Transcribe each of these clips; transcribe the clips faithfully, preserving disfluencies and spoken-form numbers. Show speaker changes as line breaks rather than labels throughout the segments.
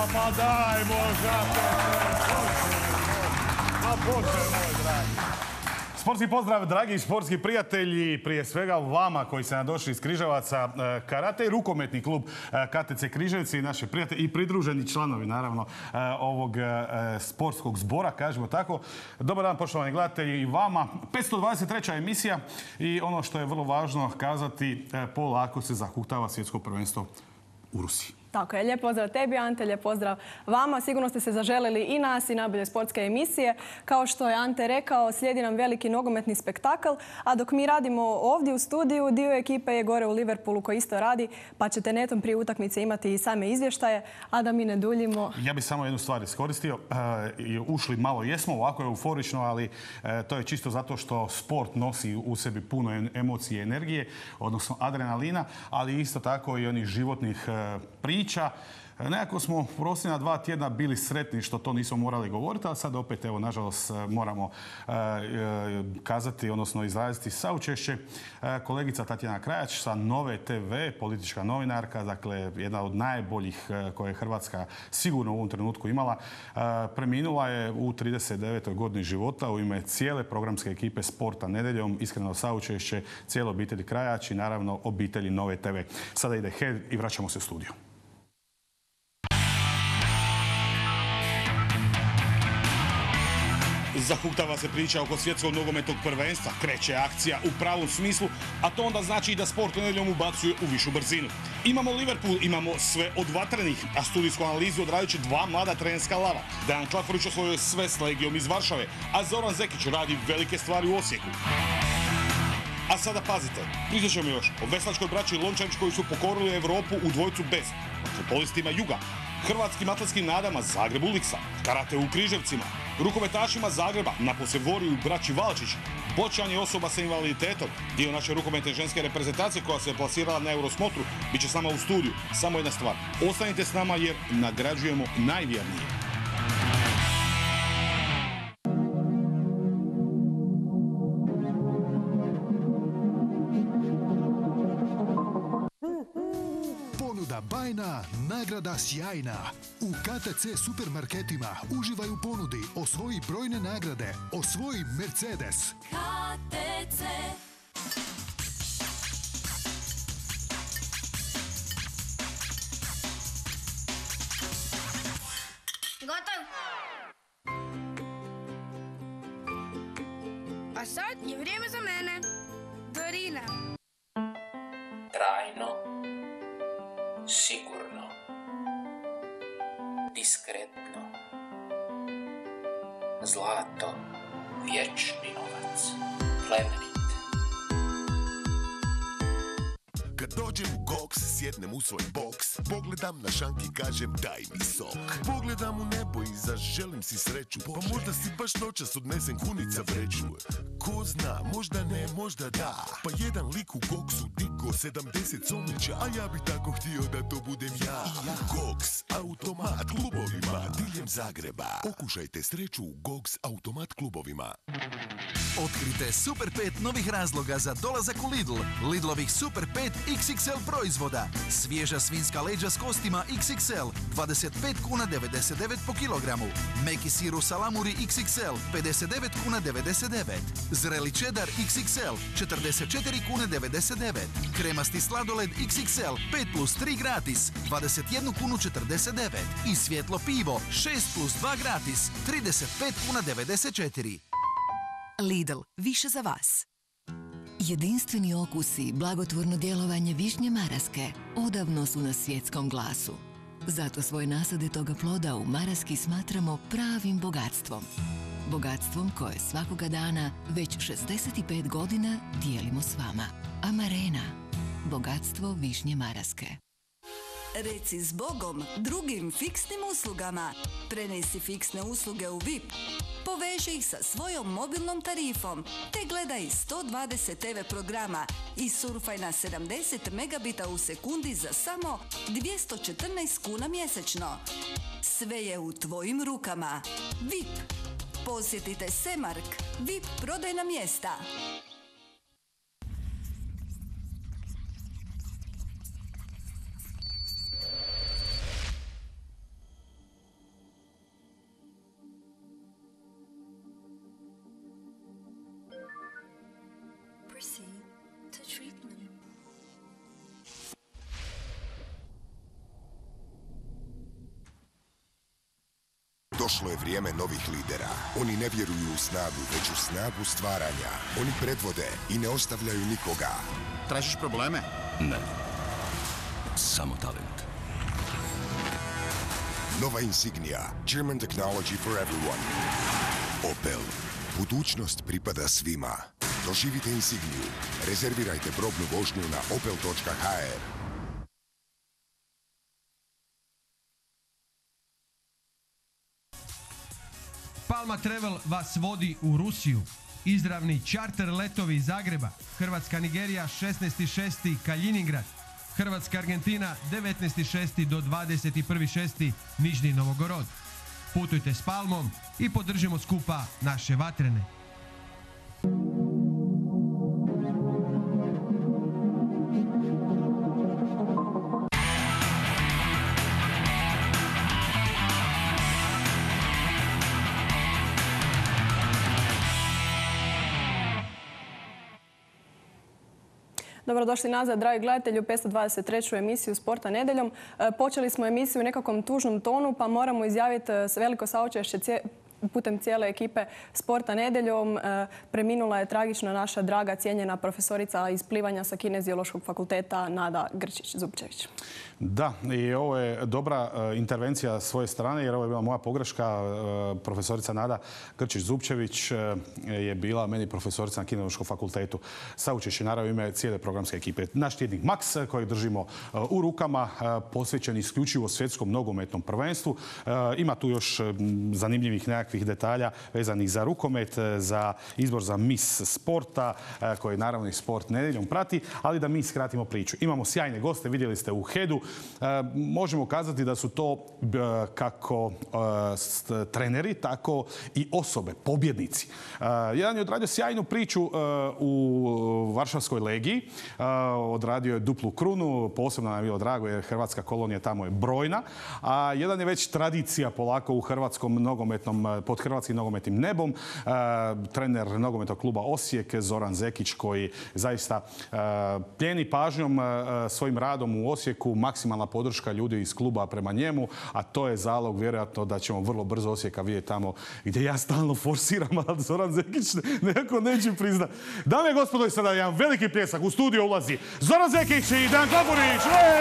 pa daj, možate. A Bože moj, dragi. Sportski pozdrav, dragi sportski prijatelji, prije svega vama koji ste nadošli iz Križevaca. Karate i rukometni klub K T C Križevci i naši prijatelji i pridruženi članovi, naravno, ovog sportskog zbora, kažemo tako. Dobar dan, poštovani gledatelji, i vama. petsto dvadeset treća emisija i ono što je vrlo važno kazati, polako se zahuktava svjetsko prvenstvo u Rusiji.
Tako je. Lijep pozdrav tebi, Ante, lijep pozdrav vama. Sigurno ste se zaželili i nas i najbolje sportske emisije. Kao što je Ante rekao, slijedi nam veliki nogometni spektakl, a dok mi radimo ovdje u studiju, dio ekipe je gore u Liverpoolu koji isto radi, pa ćete netom prije utakmice imati i same izvještaje, a da mi ne duljimo.
Ja bih samo jednu stvar iskoristio. E, ušli malo jesmo, ovako je euforično, ali e, to je čisto zato što sport nosi u sebi puno emocije i energije, odnosno adrenalina, ali isto tako i onih životnih e, priča. Nekako smo posljednja dva tjedna bili sretni što to nismo morali govoriti, ali sad opet, evo, nažalost, moramo e, kazati, odnosno izraziti saučešće. E, kolegica Tatjana Krajač sa Nove te ve, politička novinarka, dakle, jedna od najboljih e, koje je Hrvatska sigurno u ovom trenutku imala, e, preminula je u trideset devetoj godini života u ime cijele programske ekipe Sporta nedjeljom. Iskreno saučešće cijele obitelji Krajač i naravno obitelji Nove te ve. Sada ide Head i vraćamo se u studiju. Zahuktava se priča oko svjetskog nogometnog prvenstva, kreće akcija u pravom smislu, a to onda znači i da Sport nedjeljom ubacuje u višu brzinu. Imamo Liverpool, imamo sve od vatrenih, a studijsku analizu odrajući dva mlada trenerska lava. Dejan Čafurić osvojio sve s Legijom iz Varšave, a Zoran Zekić radi velike stvari u Osijeku. A sada pazite, pričat ćemo još o veslačkoj braći Lončarić koji su pokorili Europu u dvojcu bez, futbolistima Juga, hrvatskim atletskim nadama Zagreb Uliksa, karate u Križevcima, rukometašima Zagreba, napose Voriju braći Valčić, bočanje osoba sa invaliditetom, dio naše rukometne ženske reprezentacije koja se je plasirala na Eurosmotru, bit će sama u studiju. Samo jedna stvar, ostanite s nama jer nagrađujemo najvjernije.
Bajna, nagrada sjajna. U K T C supermarketima uživaj u ponudi, osvoji brojne nagrade, osvoji Mercedes.
K T C.
Gotov. A sad je vrijeme za mene. Dorina.
Trajno. Sigurno, diskretno, zlato, vječni novac, plemenit.
Kad dođem u Goks, sjednem u svoj boks, pogledam na šanki, kažem daj mi sok. Pogledam u nebo i zaželim si sreću, pa možda si baš noćas odnesem kunica vreću. Ko zna, možda ne, možda da, pa jedan lik u Goksu digo sedamdeset somića, a ja bi tako htio da to budem ja. Goks, automat klubovima, diljem Zagreba. Okušajte sreću u Goks automat klubovima.
Otkrite Super pet novih razloga za dolazak u Lidl. Lidlovih Super pet iks iks el proizvoda. Svježa svinjska leđa s kostima iks iks el, dvadeset pet kuna devedeset devet po kilogramu. Meki sir u salamuri iks iks el, pedeset devet kuna devedeset devet. Zreli čedar iks iks el, četrdeset četiri kune devedeset devet. Kremasti sladoled iks iks el, pet plus tri gratis, dvadeset jednu kunu četrdeset devet. I svjetlo pivo, šest plus dva gratis, trideset pet kuna devedeset četiri.
Lidl, više za vas. Jedinstveni okusi i blagotvorno djelovanje višnje maraske odavno su na svjetskom glasu. Zato svoje nasade toga ploda u Maraski smatramo pravim bogatstvom. Bogatstvom koje svakoga dana već šezdeset pet godina dijelimo s vama. Amarena, bogatstvo višnje Maraske.
Reci zbogom drugim fiksnim uslugama. Prenesi fiksne usluge u V I P. Poveži ih sa svojom mobilnom tarifom, te gledaj sto dvadeset te ve programa i surfaj na sedamdeset megabita u sekundi za samo dvjesto četrnaest kuna mjesečno. Sve je u tvojim rukama. V I P. Posjetite Semark, V I P prodajna mjesta.
Došlo je vrijeme novih lidera. Oni ne vjeruju u snagu, već u snagu stvaranja. Oni predvode i ne ostavljaju nikoga.
Tražiš probleme?
Ne. Samo talent.
Nova Insignia. German technology for everyone. Opel. Budućnost pripada svima. Doživite Insigniju. Rezervirajte probnu vožnju na opel točka ha er.
Palma Travel vas vodi u Rusiju. Izravni čarter letovi iz Zagreba. Hrvatska-Nigerija šesnaesti šesti Kaljiningrad. Hrvatska-Argentina devetnaesti šesti do dvadeset prvi šesti Nižni Novgorod. Putujte s Palmom i podržimo skupa naše vatrene.
Dobrodošli nazad, dragi gledatelji, u petsto dvadeset treću emisiju Sporta nedjeljom. Počeli smo emisiju u nekakvom tužnom tonu, pa moramo izjaviti veliko saučešće putem cijele ekipe Sporta nedjeljom. Preminula je tragično naša draga, cijenjena profesorica iz plivanja sa Kineziološkog fakulteta Nada Grčić-Zupčević.
Da, i ovo je dobra intervencija s svoje strane, jer ovo je bila moja pogreška. Profesorica Nada Grčić-Zupčević je bila meni profesorica na Kineziološkom fakultetu. Saučešće naravno ime cijele programske ekipe. Naš tjednik Max, koji držimo u rukama, posvećen isključivo svjetskom nogometnom prvenstvu. Ima tu još zanimljivih nekakvih detalja vezanih za rukomet, za izbor za Miss sporta, koji naravno i Sport nedjeljom prati, ali da mi skratimo priču. Imamo sjajne goste, vidjeli ste u Hedu. Možemo kazati da su to kako treneri, tako i osobe, pobjednici. Jedan je odradio sjajnu priču u Varšavskoj legiji. Odradio je duplu krunu, posebno nam je bilo drago jer hrvatska kolonija tamo je brojna. A jedan je već tradicija polako u hrvatskom nogometnom, pod hrvatskim nogometnim nebom. Trener nogometnog kluba Osijek, Zoran Zekić, koji zaista plijeni pažnjom svojim radom u Osijeku, maksimalna podrška ljudi iz kluba prema njemu, a to je zalog vjerojatno da ćemo vrlo brzo Osijeka vidjeti tamo gdje ja stalno forsiram, ali Zoran Zekić nekako neće priznat. Dame i gospodo, i sada jedan veliki pljesak, u studio ulazi Zoran Zekić i Dejan Klapurić.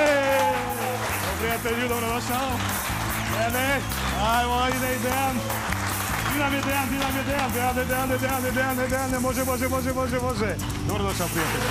Prijatelju, dobrodošao. Dejane, ajmo, ide i Dejan. Ti nam je Dejan, ti nam je Dejan, Dejane, Dejane, Dejane, Dejane, Dejane, može, može, može, može, može. Dobrodošao, prijatelju.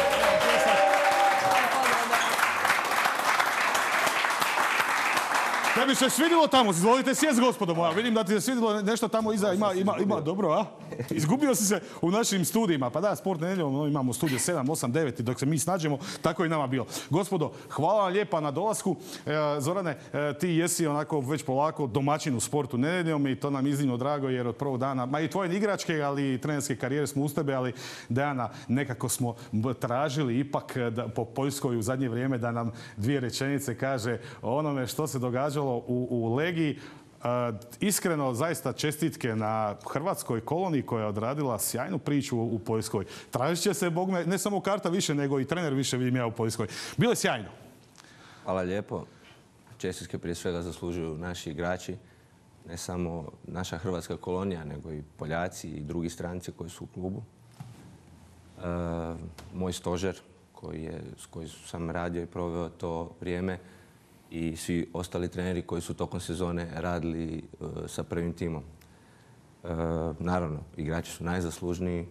Da bi se svidilo tamo, izvolite sjest, gospodo moja. Vidim da ti se svidilo nešto tamo iza. Ima, ima, ima, dobro, a? Izgubio si se u našim studijima. Pa da, Sport nedjeljom imamo studije sedam, osam, devet i dok se mi snađemo, tako i nama bilo. Gospodo, hvala vam lijepa na dolasku. E, Zorane, e, ti jesi onako već polako domaćin u Sportu nedjeljom i to nam iznimno drago jer od prvog dana, ma i tvoje igračke, ali i trenerske karijere smo uz tebe, ali Dejana, nekako smo tražili ipak da, po Poljskoj u zadnje vrijeme da nam dvije rečenice kaže o onome što se događalo U, u Legiji. Uh, iskreno, zaista čestitke na hrvatskoj koloniji koja je odradila sjajnu priču u, u Poljskoj. Tražit će se, bog me, ne samo karta više, nego i trener više vidim ja u Poljskoj. Bilo je sjajno.
Hvala lijepo. Čestitke prije svega zaslužuju naši igrači. Ne samo naša hrvatska kolonija, nego i Poljaci i drugi stranci koji su u klubu. Uh, moj stožer koji je, s kojim sam radio i proveo to vrijeme, i svi ostali treneri koji su tokom sezone radili uh, sa prvim timom. Uh, naravno, igrači su najzaslužniji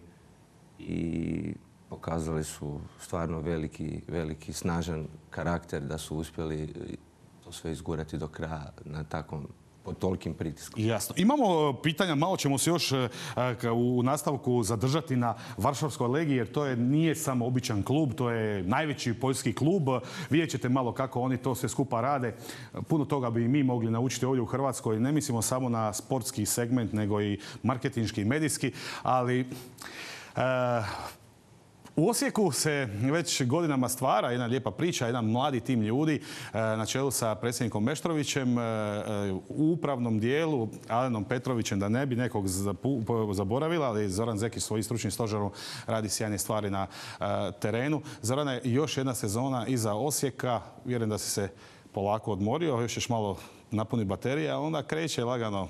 i pokazali su stvarno veliki, veliki snažan karakter da su uspjeli to sve izgurati do kraja na takvom pod tolikim pritiskom.
Jasno. Imamo pitanja, malo ćemo se još u nastavku zadržati na Varšavskoj legiji, jer to je, nije samo običan klub, to je najveći poljski klub. Vidjet ćete malo kako oni to sve skupa rade. Puno toga bi i mi mogli naučiti ovdje u Hrvatskoj. Ne mislimo samo na sportski segment, nego i marketinški i medijski, ali Uh, u Osijeku se već godinama stvara jedna lijepa priča, jedan mladi tim ljudi na čelu sa predsjednikom Meštrovićem, u upravnom dijelu Alenom Petrovićem, da ne bi nekog zaboravila, ali Zoran Zekić svojim stručnim stožerom radi sjajne stvari na terenu. Zorane, još jedna sezona iza Osijeka, vjerujem da si se polako odmorio, još još malo napuni baterije, a onda kreće lagano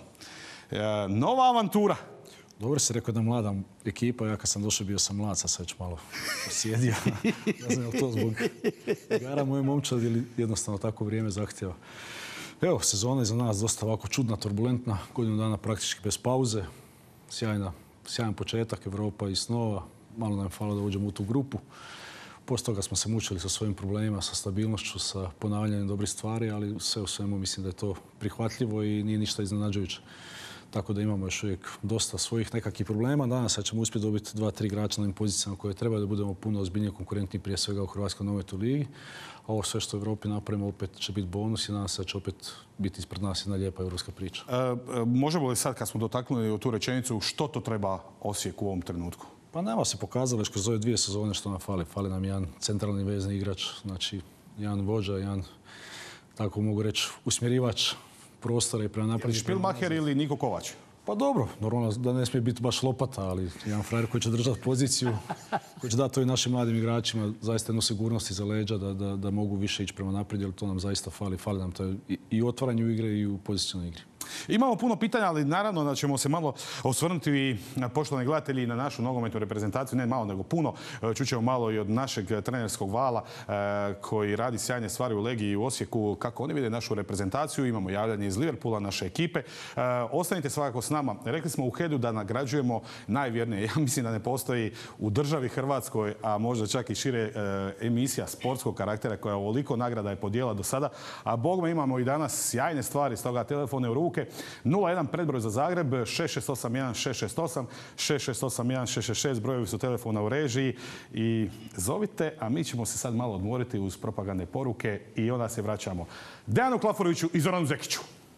nova avantura.
Dobro si rekao da mlada ekipa, ja kad sam došao bio sam mlad, sad sam već malo posjedio. Ne znam je li to zbog igara moje momčad ili jednostavno tako vrijeme zahtjeva. Evo, sezona je za nas dosta ovako čudna, turbulentna, godinu dana praktički bez pauze. Sjajna, sjajan početak, Europa i snova. Malo nam je falilo da uđemo u tu grupu. Poslije toga smo se mučili sa svojim problemima, sa stabilnošću, sa ponavljanjem dobrih stvari, ali sve u svemu mislim da je to prihvatljivo i nije ništa iznenađujuće. Tako da imamo još uvijek dosta svojih nekakvih problema. Danas ćemo uspjeti dobiti dva, tri igrača na ovim pozicijama koje treba da budemo puno ozbiljnije konkurentni prije svega u Hrvatskoj nogometnoj ligi. A ovo sve što u Europi napravimo opet će biti bonus i nadam se da će opet biti ispred nas jedna lijepa europska priča.
E, možemo li sad, kad smo dotaknuli u tu rečenicu, što to treba Osijek u ovom trenutku?
Pa nema se pokazalo još kroz ove dvije sezone što nam fali. Fali nam jedan centralni vezni igrač, znači jedan vođa, jedan, tako mogu reći, usmjerivač prostora i prema naprijed.
Špilmacher ili Niko Kovač?
Pa dobro, normalno da ne smije biti baš lopata, ali jedan frajer koji će držati poziciju, koji će dati ovim našim mladim igračima zaista jednu sigurnost iza leđa da, da, da mogu više ići prema naprijed, jer to nam zaista fali. Fali nam to i, i u otvaranju igre i u pozicionalnoj igri.
Imamo puno pitanja, ali naravno da ćemo se malo osvrnuti i poštovani gledatelji na našu nogometnu reprezentaciju, ne malo nego puno. Čućemo malo i od našeg trenerskog vala koji radi sjajne stvari u Legiji i u Osijeku, kako oni vide našu reprezentaciju. Imamo javljanje iz Liverpoola, naše ekipe. Ostanite svakako s nama. Rekli smo u Hedu da nagrađujemo najvjernije. Ja mislim da ne postoji u državi Hrvatskoj, a možda čak i šire, emisija sportskog karaktera koja ovoliko nagrada je podijela do sada. A bogme imamo i danas sjajne stvari, stoga telefone u ruke. nula jedan predbroj za Zagreb, šest šest osam jedan šest šest osam, šest šest osam jedan šest šest šest, brojevi su telefona u režiji i zovite, a mi ćemo se sad malo odmoriti uz propagandne poruke i onda se vraćamo Dejanu Klaforoviću i Zoranu Zekiću.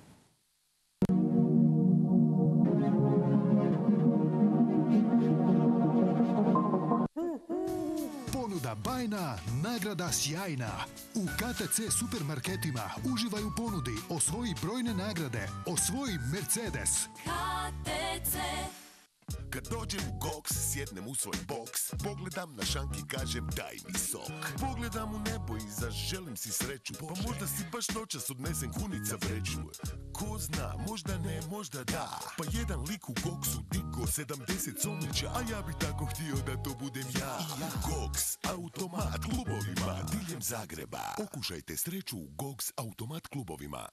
Ponuda bajna, nagrada sjajna. U K T C supermarketima uživaj u ponudi, osvoji brojne nagrade, osvoji Mercedes.
K T C.
Kad dođem u Goks, sjednem u svoj boks, pogledam na šank i kažem daj mi sok. Pogledam u nebo i zaželim si sreću, pa možda si baš noćas odnesem hunica vreću. Ko zna, možda ne, možda da, pa jedan lik u Goksu digo sedamdeset somića, a ja bi tako htio da to budem ja. Goks, automat klubovima, diljem Zagreba. Okušajte sreću u Goks automat klubovima.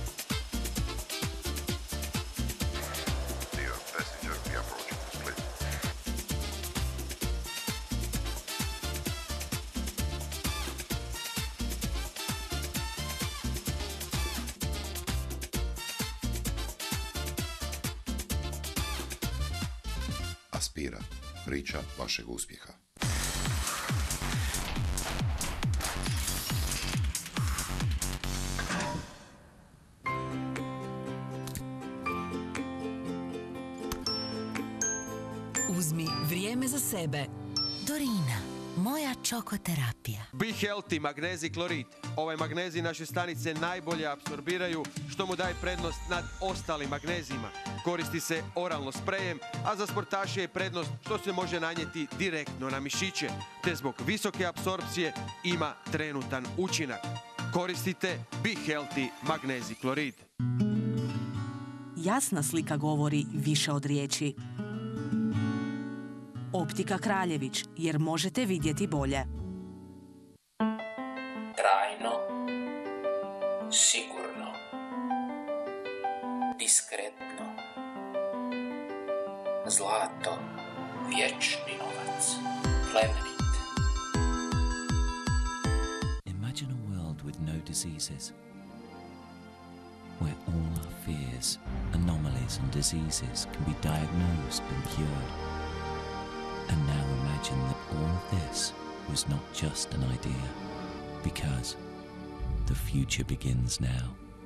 Aspira, priča vašeg uspjeha.
Uzmi vrijeme za sebe. Dorina, moja čokoterapija.
Be Healthy, magnezij klorid. Ovaj magnezij naše stanice najbolje apsorbiraju, što mu daje prednost nad ostalim magnezijima. Koristi se oralno sprejem, a za sportaše je prednost što se može nanijeti direktno na mišiće, te zbog visoke apsorpcije ima trenutan učinak. Koristite Be Healthy magnezij klorid.
Jasna slika govori više od riječi. Optika Kraljević, jer možete vidjeti bolje.
Trajno, sigurno, diskretno. Zlato, vječni novac, plemenit.
Imagine a world with no diseases, where all our fears, anomalies and diseases can be diagnosed and cured. And now imagine that all of this was not just an idea, because the future begins now.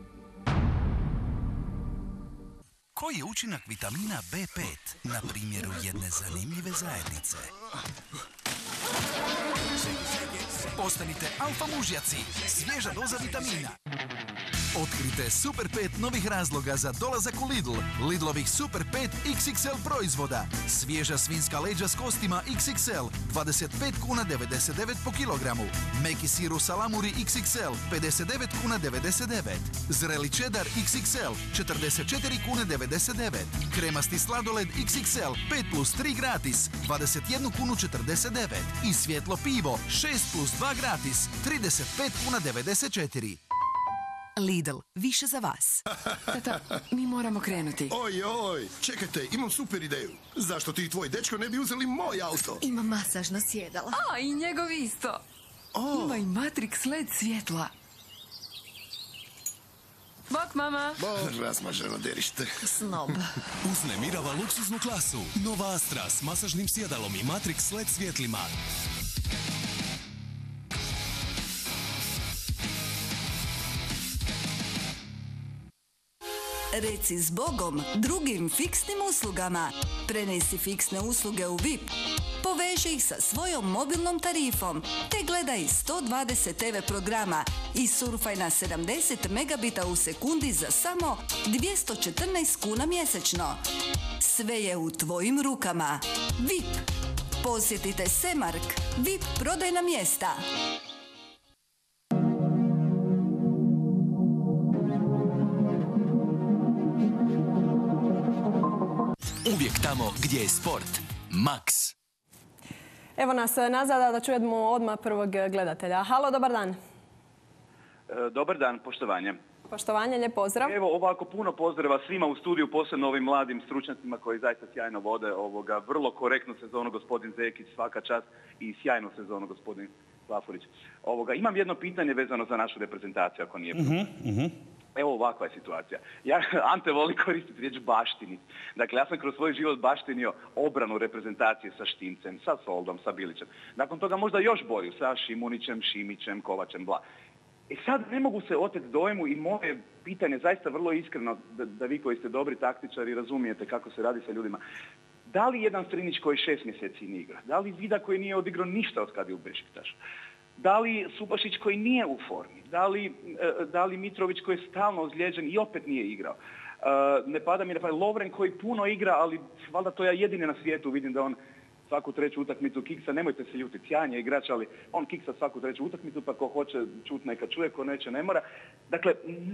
Koji je učinak vitamina B pet na primjeru jedne zanimljive zajednice? Postanite alfa mužjaci, svježa doza vitamina. Otkrite Super pet novih razloga za dolazak u Lidl. Lidlovih Super pet iks iks el proizvoda. Svježa svinjska leđa s kostima iks iks el, dvadeset pet kuna devedeset devet po kilogramu. Meki sir u salamuri iks iks el, pedeset devet kuna devedeset devet. Zreli čedar iks iks el, četrdeset četiri kune devedeset devet. Kremasti sladoled iks iks el, pet plus tri gratis, dvadeset jednu kunu četrdeset devet. I svjetlo pivo, šest plus dva gratis, trideset pet kuna devedeset četiri.
Lidl, više za vas.
Tata, mi moramo krenuti.
Oj, oj, čekajte, imam super ideju. Zašto ti i tvoj dečko ne bi uzeli moj auto?
Ima masažno sjedalo. A, i njegov isto.
Oh.
Ima i Matrix L E D svjetla. Bok, mama.
Bok, razmaženo derište.
Snob.
Uznemirava luksuznu klasu. Nova Astra s masažnim sjedalom i Matrix L E D svjetlima.
Reci zbogom drugim fiksnim uslugama. Prenesi fiksne usluge u V I P. Poveži ih sa svojom mobilnom tarifom, te gledaj sto dvadeset te ve programa i surfaj na sedamdeset megabita u sekundi za samo dvjesto četrnaest kuna mjesečno. Sve je u tvojim rukama. V I P. Posjetite Semark, V I P prodajna mjesta.
Uvijek tamo gdje je sport. Max.
Evo nas nazad da čujemo odmah prvog gledatelja. Halo, dobar dan.
E, dobar dan, poštovanje.
Poštovanje, lijep pozdrav.
Evo, ovako puno pozdrava svima u studiju, posebno ovim mladim stručnjacima koji zaista sjajno vode ovoga vrlo korektnu sezonu, gospodin Zekić, svaka čast, i sjajnu sezonu, gospodin Lafurić. Ovoga, imam jedno pitanje vezano za našu reprezentaciju, ako nije problem.
Uh-huh, uh-huh.
Evo ovakva je situacija. Ja, Ante voli koristiti riječ baštinit. Dakle, ja sam kroz svoj život baštinio obranu reprezentacije sa Štimcem, sa Soldom, sa Bilićem. Nakon toga možda još bolju, sa Šimunićem, Šimićem, Kovačem, bla. I sad ne mogu se oteti dojmu i moje pitanje zaista vrlo iskreno, da, da vi koji ste dobri taktičari razumijete kako se radi sa ljudima. Da li jedan Strinić koji šest mjeseci ne igra? Da li Vida koji nije odigrao ništa od kad je u Bešiktašu? Da li Subašić koji nije u formi? Da li, da li Mitrović koji je stalno ozlijeđen i opet nije igrao? Ne pada mi na pamet Lovren koji puno igra, ali valjda to ja jedini na svijetu vidim da on svaku treću utakmicu kiksa, nemojte se ljutiti, sjajan je igrač, ali on kiksa svaku treću utakmicu, pa ko hoće čut neka čuje, ko neće ne mora. Dakle,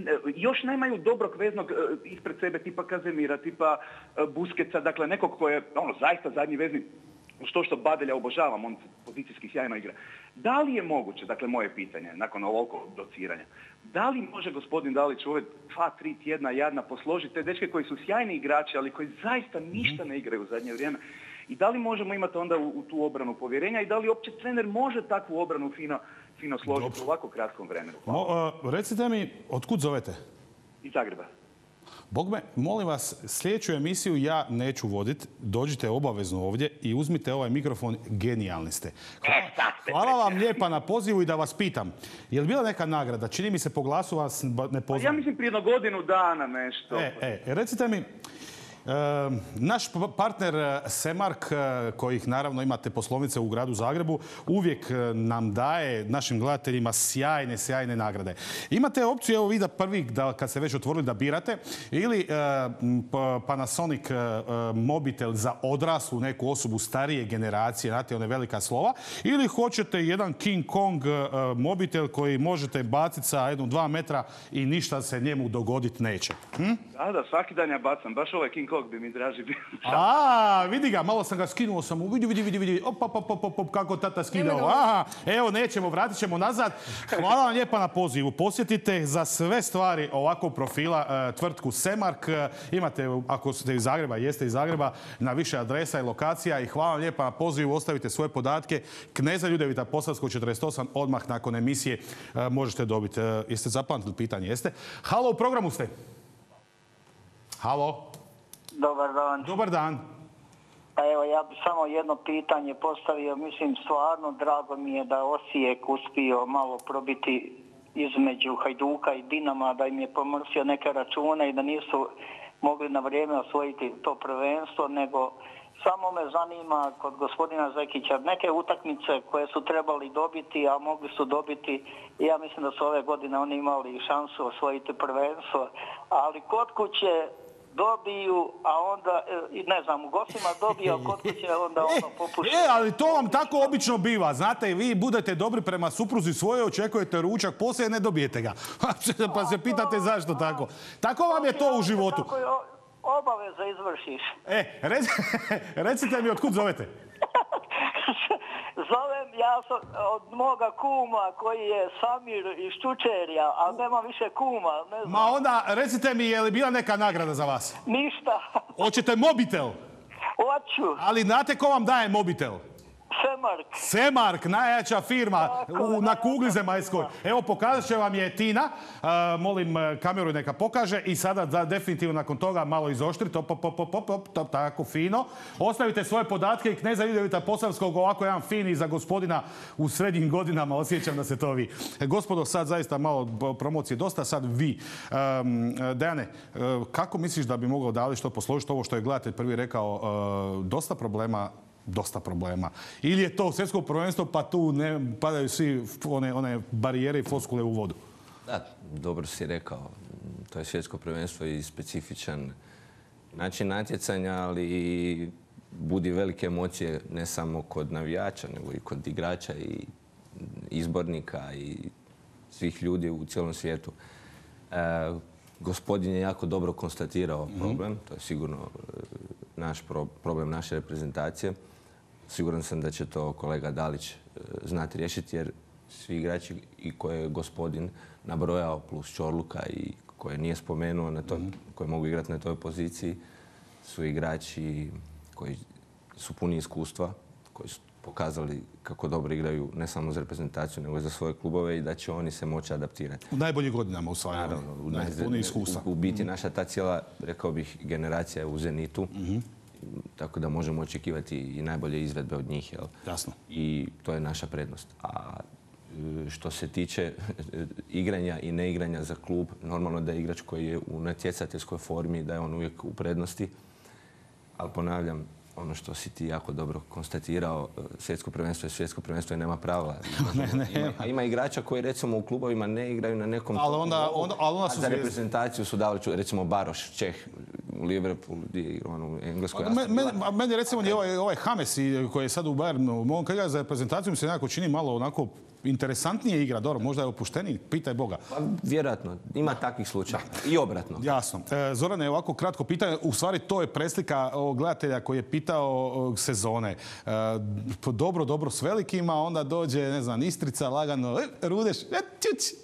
još nemaju dobrog veznog ispred sebe tipa Kazemira, tipa Buskeca, dakle nekog ko je ono, zaista zadnji vezni, što što Badelja obožavam, on pozicijski sjajno igra. Da li je moguće, dakle moje pitanje, nakon ovoliko dociranja, da li može gospodin Dalić u ove dva, tri tjedna jadna posložiti te dečke koji su sjajni igrači, ali koji zaista ništa ne igraju u zadnje vrijeme? I da li možemo imati onda u, u tu obranu povjerenja i da li uopće trener može takvu obranu fino, fino složiti u ovako kratkom vremenu?
Mo, uh, recite mi, otkud zovete?
Iz Zagreba.
Bogme, molim vas, sljedeću emisiju ja neću voditi. Dođite obavezno ovdje i uzmite ovaj mikrofon, genijalni ste. Hvala, hvala vam lijepa na pozivu i da vas pitam. Je li bila neka nagrada? Čini mi se po glasu vas ne poznam.
Ja mislim prije jedno godinu dana nešto.
E, e, recite mi, E, naš partner Semark, kojih naravno imate poslovnice u gradu Zagrebu, uvijek nam daje našim gledateljima sjajne, sjajne nagrade. Imate opciju, evo vi da prvi, da, kad ste već otvorili, da birate, ili e, Panasonic e, mobitel za odraslu neku osobu starije generacije, znate, one velika slova, ili hoćete jedan King Kong e, mobitel koji možete baciti sa jednu dva metra i ništa se njemu dogoditi neće. Hm?
Da, da, svaki dan ja bacam. Baš ovaj King Kong bi mi draži bio.
A, vidi ga, malo sam ga skinuo sam. Vidi, vidi, vidi, vidi. Op, op, op, op, op, kako tata skidao. Aha, evo, nećemo, vratit ćemo nazad. Hvala vam lijepa na pozivu. Posjetite za sve stvari ovakvog profila uh, tvrtku Semark. Uh, imate, ako ste iz Zagreba, jeste iz Zagreba, na više adresa i lokacija. I hvala vam lijepa na pozivu. Ostavite svoje podatke. Kneza Ljudevita Posavsko četrdeset osam, odmah nakon emisije uh, možete dobiti. Uh, jeste zapamtili pitanje? Jeste? Halo, u programu ste. Halo.
Dobar dan.
Dobar dan.
Evo, ja bi samo jedno pitanje postavio. Mislim, stvarno drago mi je da Osijek uspio malo probiti između Hajduka i Dinama, da im je pomrsio neke račune i da nisu mogli na vrijeme osvojiti to prvenstvo, nego samo me zanima kod gospodina Zekića neke utakmice koje su trebali dobiti, a mogli su dobiti, i ja mislim da su ove godine oni imali šansu osvojiti prvenstvo, ali kod kuće dobiju, a onda, ne znam, u gostima dobiju, a kod kuće onda ono popušta.
E, ali to vam tako obično biva. Znate, i vi budete dobri prema supruzi svoje, očekujete ručak, poslije ne dobijete ga. Pa se pitate zašto tako. Tako vam je to u životu.
Obaveze izvršiš.
E, rec, recite mi otkud zovete?
Zovem ja sam od moga kuma koji je Samir iz Čučerja, ali nema više kuma. Ne znam.
Ma onda recite mi, je li bila neka nagrada za vas?
Ništa.
Hoćete mobitel?
Hoću.
Ali znate ko vam daje mobitel?
Semark.
Semark, najjača firma u, na kugli zemaljskoj. Evo, pokazat će vam je Tina. Uh, molim kameru neka pokaže i sada da definitivno nakon toga malo izoštrite. Op, op, op, op, op, op, top, tako fino. Ostavite svoje podatke i kneza Ljudevita Posavskog, ovako jedan fini za gospodina u srednjim godinama. Osjećam da se to vi. Gospodo, sad zaista malo promocije dosta, sad vi. Um, Dejane, uh, kako misliš da bi mogao Dalić to posložiti? Ovo što je gledatelj prvi rekao, uh, dosta problema dosta problema. Ili je to svjetsko prvenstvo pa tu ne padaju svi one, one barijere i floskule u vodu?
Da, dobro si rekao. To je svjetsko prvenstvo i specifičan način natjecanja, ali i budi velike emocije ne samo kod navijača, nego i kod igrača i izbornika i svih ljudi u cijelom svijetu. E, gospodin je jako dobro konstatirao problem. To je sigurno naš pro, problem naše reprezentacije. Siguran sam da će to kolega Dalić e, znati riješiti, jer svi igrači i koje je gospodin nabrojao, plus Čorluka i koje nije spomenuo, na toj, mm-hmm. koje mogu igrati na toj poziciji, su igrači koji su puni iskustva, koji su pokazali kako dobro igraju ne samo za reprezentaciju, nego i za svoje klubove i da će oni se moći adaptirati.
U najboljim godinama usvajaju.
Naravno, u,
puni iskustva.
U, u biti naša ta cijela, rekao bih, generacija je u zenitu. Mm-hmm. Tako da možemo očekivati i najbolje izvedbe od njih. Jel?
Jasno.
I to je naša prednost. A što se tiče igranja i neigranja za klub, normalno da je igrač koji je u natjecateljskoj formi, da je on uvijek u prednosti. Ali ponavljam, ono što si ti jako dobro konstatirao, svjetsko prvenstvo je svjetsko prvenstvo i nema pravila.
ne, ne.
Ima, a ima igrača koji recimo u klubovima ne igraju na nekom...
Ali onda, onda, ali onda
su za reprezentaciju su dali, recimo Baroš, Čeh, u Liverpoolu, u Engleskoj.
Meni recimo je ovaj, ovaj Hames koji je sad u Bayernu, on kad igra za reprezentaciju mi se nekako čini malo onako interesantnije igra, dobro, možda je opušteniji, pitaj Boga.
Pa, vjerojatno, ima takvih slučaja. I obratno.
Jasno. E, Zorane, ovako kratko pitanje, u stvari to je preslika ovog gledatelja koji je pitao sezone. E, dobro, dobro s velikima, onda dođe, ne znam, Istrica, lagano, e, Rudeš, e, čuć.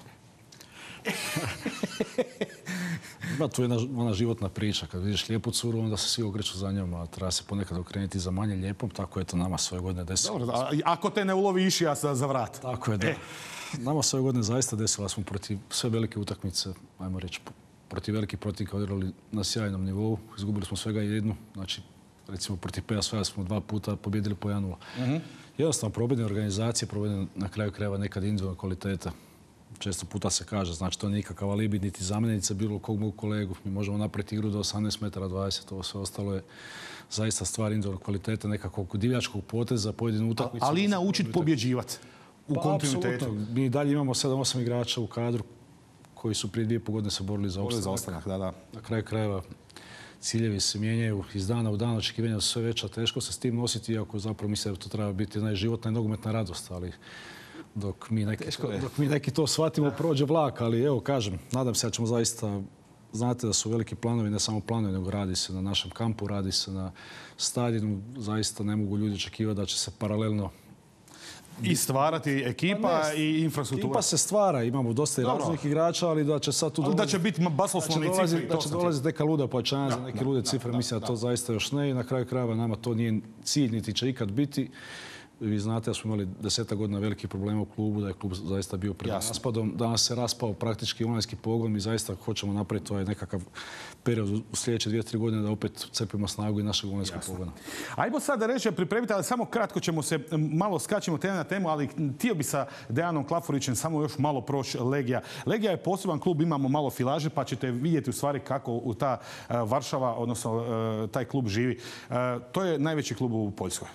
Ima tu jedna ona životna priča. Kad vidiš lijepu curu, onda se svi okreću za njom, a treba se ponekad okrenuti za manje lijepom. Tako je to nama svoje godine desilo.
Dobro, a ako te ne ulovi išija za vrat.
Tako je, da. E. Nama svoje godine zaista desila smo protiv sve velike utakmice, ajmo reći, protiv velikih protivnika odigrali na sjajnom nivou. Izgubili smo svega jednu. Znači, recimo protiv P S V smo dva puta pobjedili po jedan nula. Mm-hmm. Jednostavno, probedne organizacije, probedne na kraju krajeva nekad individualna kvaliteta. Često puta se kaže, znači to nije nikakav alibi, niti zamjenica bilo kog mog kolegu. Mi možemo napraviti igru do osamnaest metara dvadeset, ovo sve ostalo je zaista stvar individualne kvalitete, nekakvog divljačkog poteza, pojedinu utakmicu.
Ali i naučiti pobjeđivati u
pa,
kontinuitetu.
Apsolutno. Mi dalje imamo sedam osam igrača u kadru koji su prije dvije i pol godine se borili za opstanak.
Za ostanak, da, da.
Na kraju krajeva ciljevi se mijenjaju iz dana u dan, očekivanja su sve veća, teško se s tim nositi, iako zapravo mislim da to treba biti najživotna i nogometna radost, ali dok mi, neki, dok mi neki to shvatimo, prođe vlak, ali evo, kažem, nadam se da ćemo zaista, znate da su veliki planovi, ne samo planovi, nego radi se na našem kampu, radi se na stadionu, zaista ne mogu ljudi očekivati da će se paralelno
i stvarati ekipa pa i infrastruktura.
Ekipa se stvara, imamo dosta i različitih igraača, ali da će sad tu dolaziti...
Da će biti basnoslovni cifri.
Da će dolaziti neka luda pojačanja za neke lude cifre, mislim da to zaista još ne. I na kraju krajeva nama to nije cilj, niti će ikad biti. Vi znate da smo imali deseta godina velikih problema u klubu, da je klub zaista bio pred raspadom. Danas se raspao praktički onlinski pogon i zaista hoćemo napraviti ovaj nekakav period u sljedeće dvije, tri godine da opet crpimo snagu i našeg onlinskog pogona.
Ajmo sad da reći, pripremiti, ali samo kratko ćemo se, malo skačemo tema na temu, ali htio bi sa Dejanom Klafurićem samo još malo proći Legija. Legija je poseban klub, imamo malo filaže, pa ćete vidjeti u stvari kako ta Varšava, odnosno taj klub živi. To je najveći klub u Poljskoj.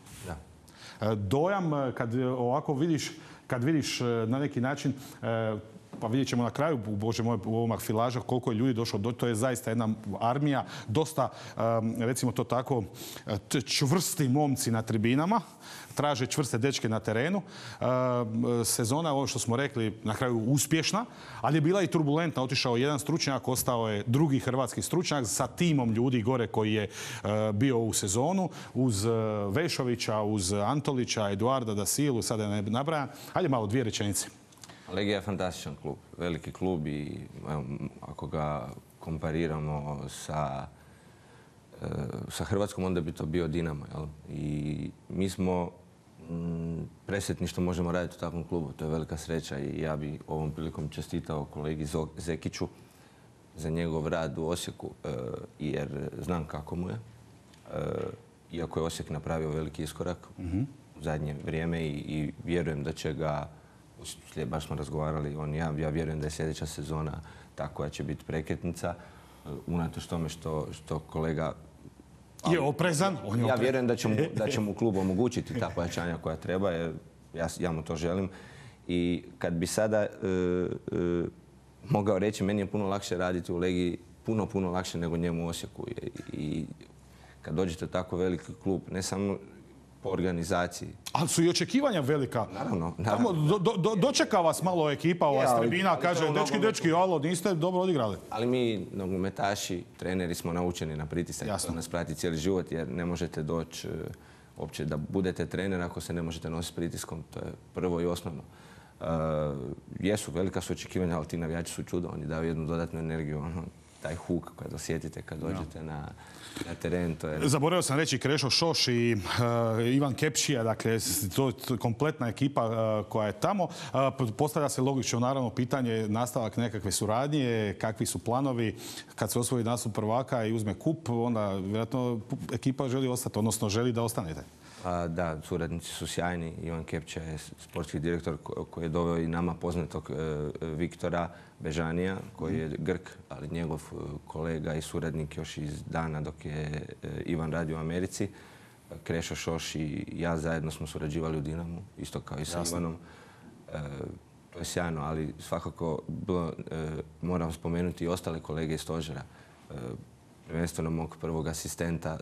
Dojam kad ovako vidiš, kad vidiš na neki način, pa vidjet ćemo na kraju, bože moj, u ovom filaža koliko je ljudi došlo, to je zaista jedna armija, dosta, recimo to tako, čvrsti momci na tribinama, traže čvrste dečke na terenu. Sezona, ovo što smo rekli, na kraju uspješna, ali je bila i turbulentna. Otišao jedan stručnjak, ostao je drugi hrvatski stručnjak sa timom ljudi gore koji je bio u sezonu, uz Vešovića, uz Antolića, Eduarda da Silu, sada ne nabrajam. Hajde malo dvije rečenice.
Legija je fantastičan klub, veliki klub i evo, ako ga kompariramo sa, sa Hrvatskom, onda bi to bio Dinamo. Jel? I mi smo m, presretni što možemo raditi u takvom klubu. To je velika sreća i ja bi ovom prilikom čestitao kolegi Zekiću za njegov rad u Osijeku, e, jer znam kako mu je. E, iako je Osijek napravio veliki iskorak mm-hmm. u zadnje vrijeme i, i vjerujem da će ga, baš smo razgovarali, on ja, ja vjerujem da je sljedeća sezona ta koja će biti prekretnica, unatoč tome što, što kolega
ali, je oprezan. On je
ja vjerujem da će, mu, da će mu klub omogućiti ta pojačanja koja treba, jer ja, ja mu to želim. I kad bi sada e, e, mogao reći, meni je puno lakše raditi u Legiji, puno, puno lakše nego njemu u Osijeku. I, i kad dođete u tako veliki klub, ne samo po organizaciji.
Ali su i očekivanja velika.
Naravno. naravno.
Do, do, do, dočeka vas malo ekipa, ova ja, tribina, kaže, dečki, dečki, alo, niste dobro odigrali.
Ali mi, nogometaši, treneri, smo naučeni na pritisak. Jasno. To nas prati cijeli život, jer ne možete doći uopće da budete trener ako se ne možete nositi s pritiskom. To je prvo i osnovno. Uh, jesu, velika su očekivanja, ali ti navijači su čudo. Oni daju jednu dodatnu energiju. Ono, taj huk kad osjetite, kad dođete ja. na... na teren, to je...
Zaboravio sam reći Krešo Šoš i uh, Ivan Kepšija, dakle, to je kompletna ekipa uh, koja je tamo. Uh, postavlja se logično, naravno, pitanje nastavak nekakve suradnje, kakvi su planovi. Kad se osvoji nastup prvaka i uzme kup, onda vjerojatno ekipa želi ostati, odnosno želi da ostanete.
A, da, suradnici su sjajni. Ivan Kepča je sportski direktor koji je doveo i nama poznatog e, Viktora Bežanija, koji je Grk, ali njegov kolega i suradnik još iz dana dok je e, Ivan radio u Americi. Krešo Šoš i ja zajedno smo surađivali u Dinamu, isto kao i sa Jasne. Ivanom. E, to je sjajno, ali svakako bilo, e, moram spomenuti i ostale kolege iz stožera. E, prvenstveno mog prvog asistenta,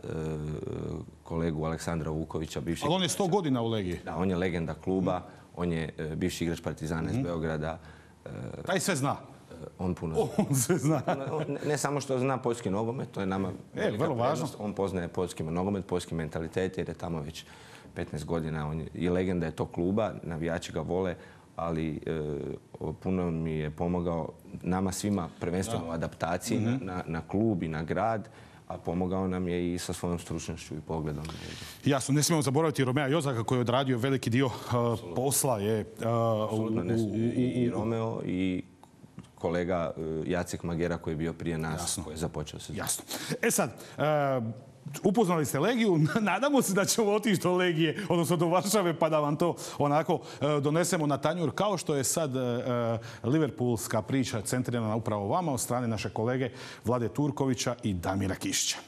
kolegu Aleksandra Vukovića, bivšeg...
Ali on je sto godina u Legiji.
Da, on je legenda kluba, on je bivši igrač Partizana mm-hmm. iz Beograda.
Taj sve zna.
On puno
zna. On sve zna.
Ne, ne samo što zna poljski nogomet, to je nama
e, vrlo važno.
On poznaje poljski nogomet, poljski mentalitet, jer je tamo već petnaest godina. On je, i legenda je to kluba, navijači ga vole, ali e, puno mi je pomogao nama svima, prvenstveno u adaptaciji mm-hmm. na, na klub i na grad, a pomogao nam je i sa svojom stručnošću i pogledom.
Jasno, ne smijemo zaboraviti Romea Jozaka koji je odradio veliki dio uh, posla. Je, uh,
u, ne, u, i, i Romeo i kolega uh, Jacek Magera koji je bio prije nas, Jasno. koji je započeo se.
Jasno. E sad, uh, upoznali ste Legiju, nadamo se da ćemo otići do Legije, odnosno do Varšave, pa da vam to onako uh, donesemo na tanjur, kao što je sad uh, liverpoolska priča centrirana upravo vama od strane naše kolege Vlade Turkovića i Damira Kišića.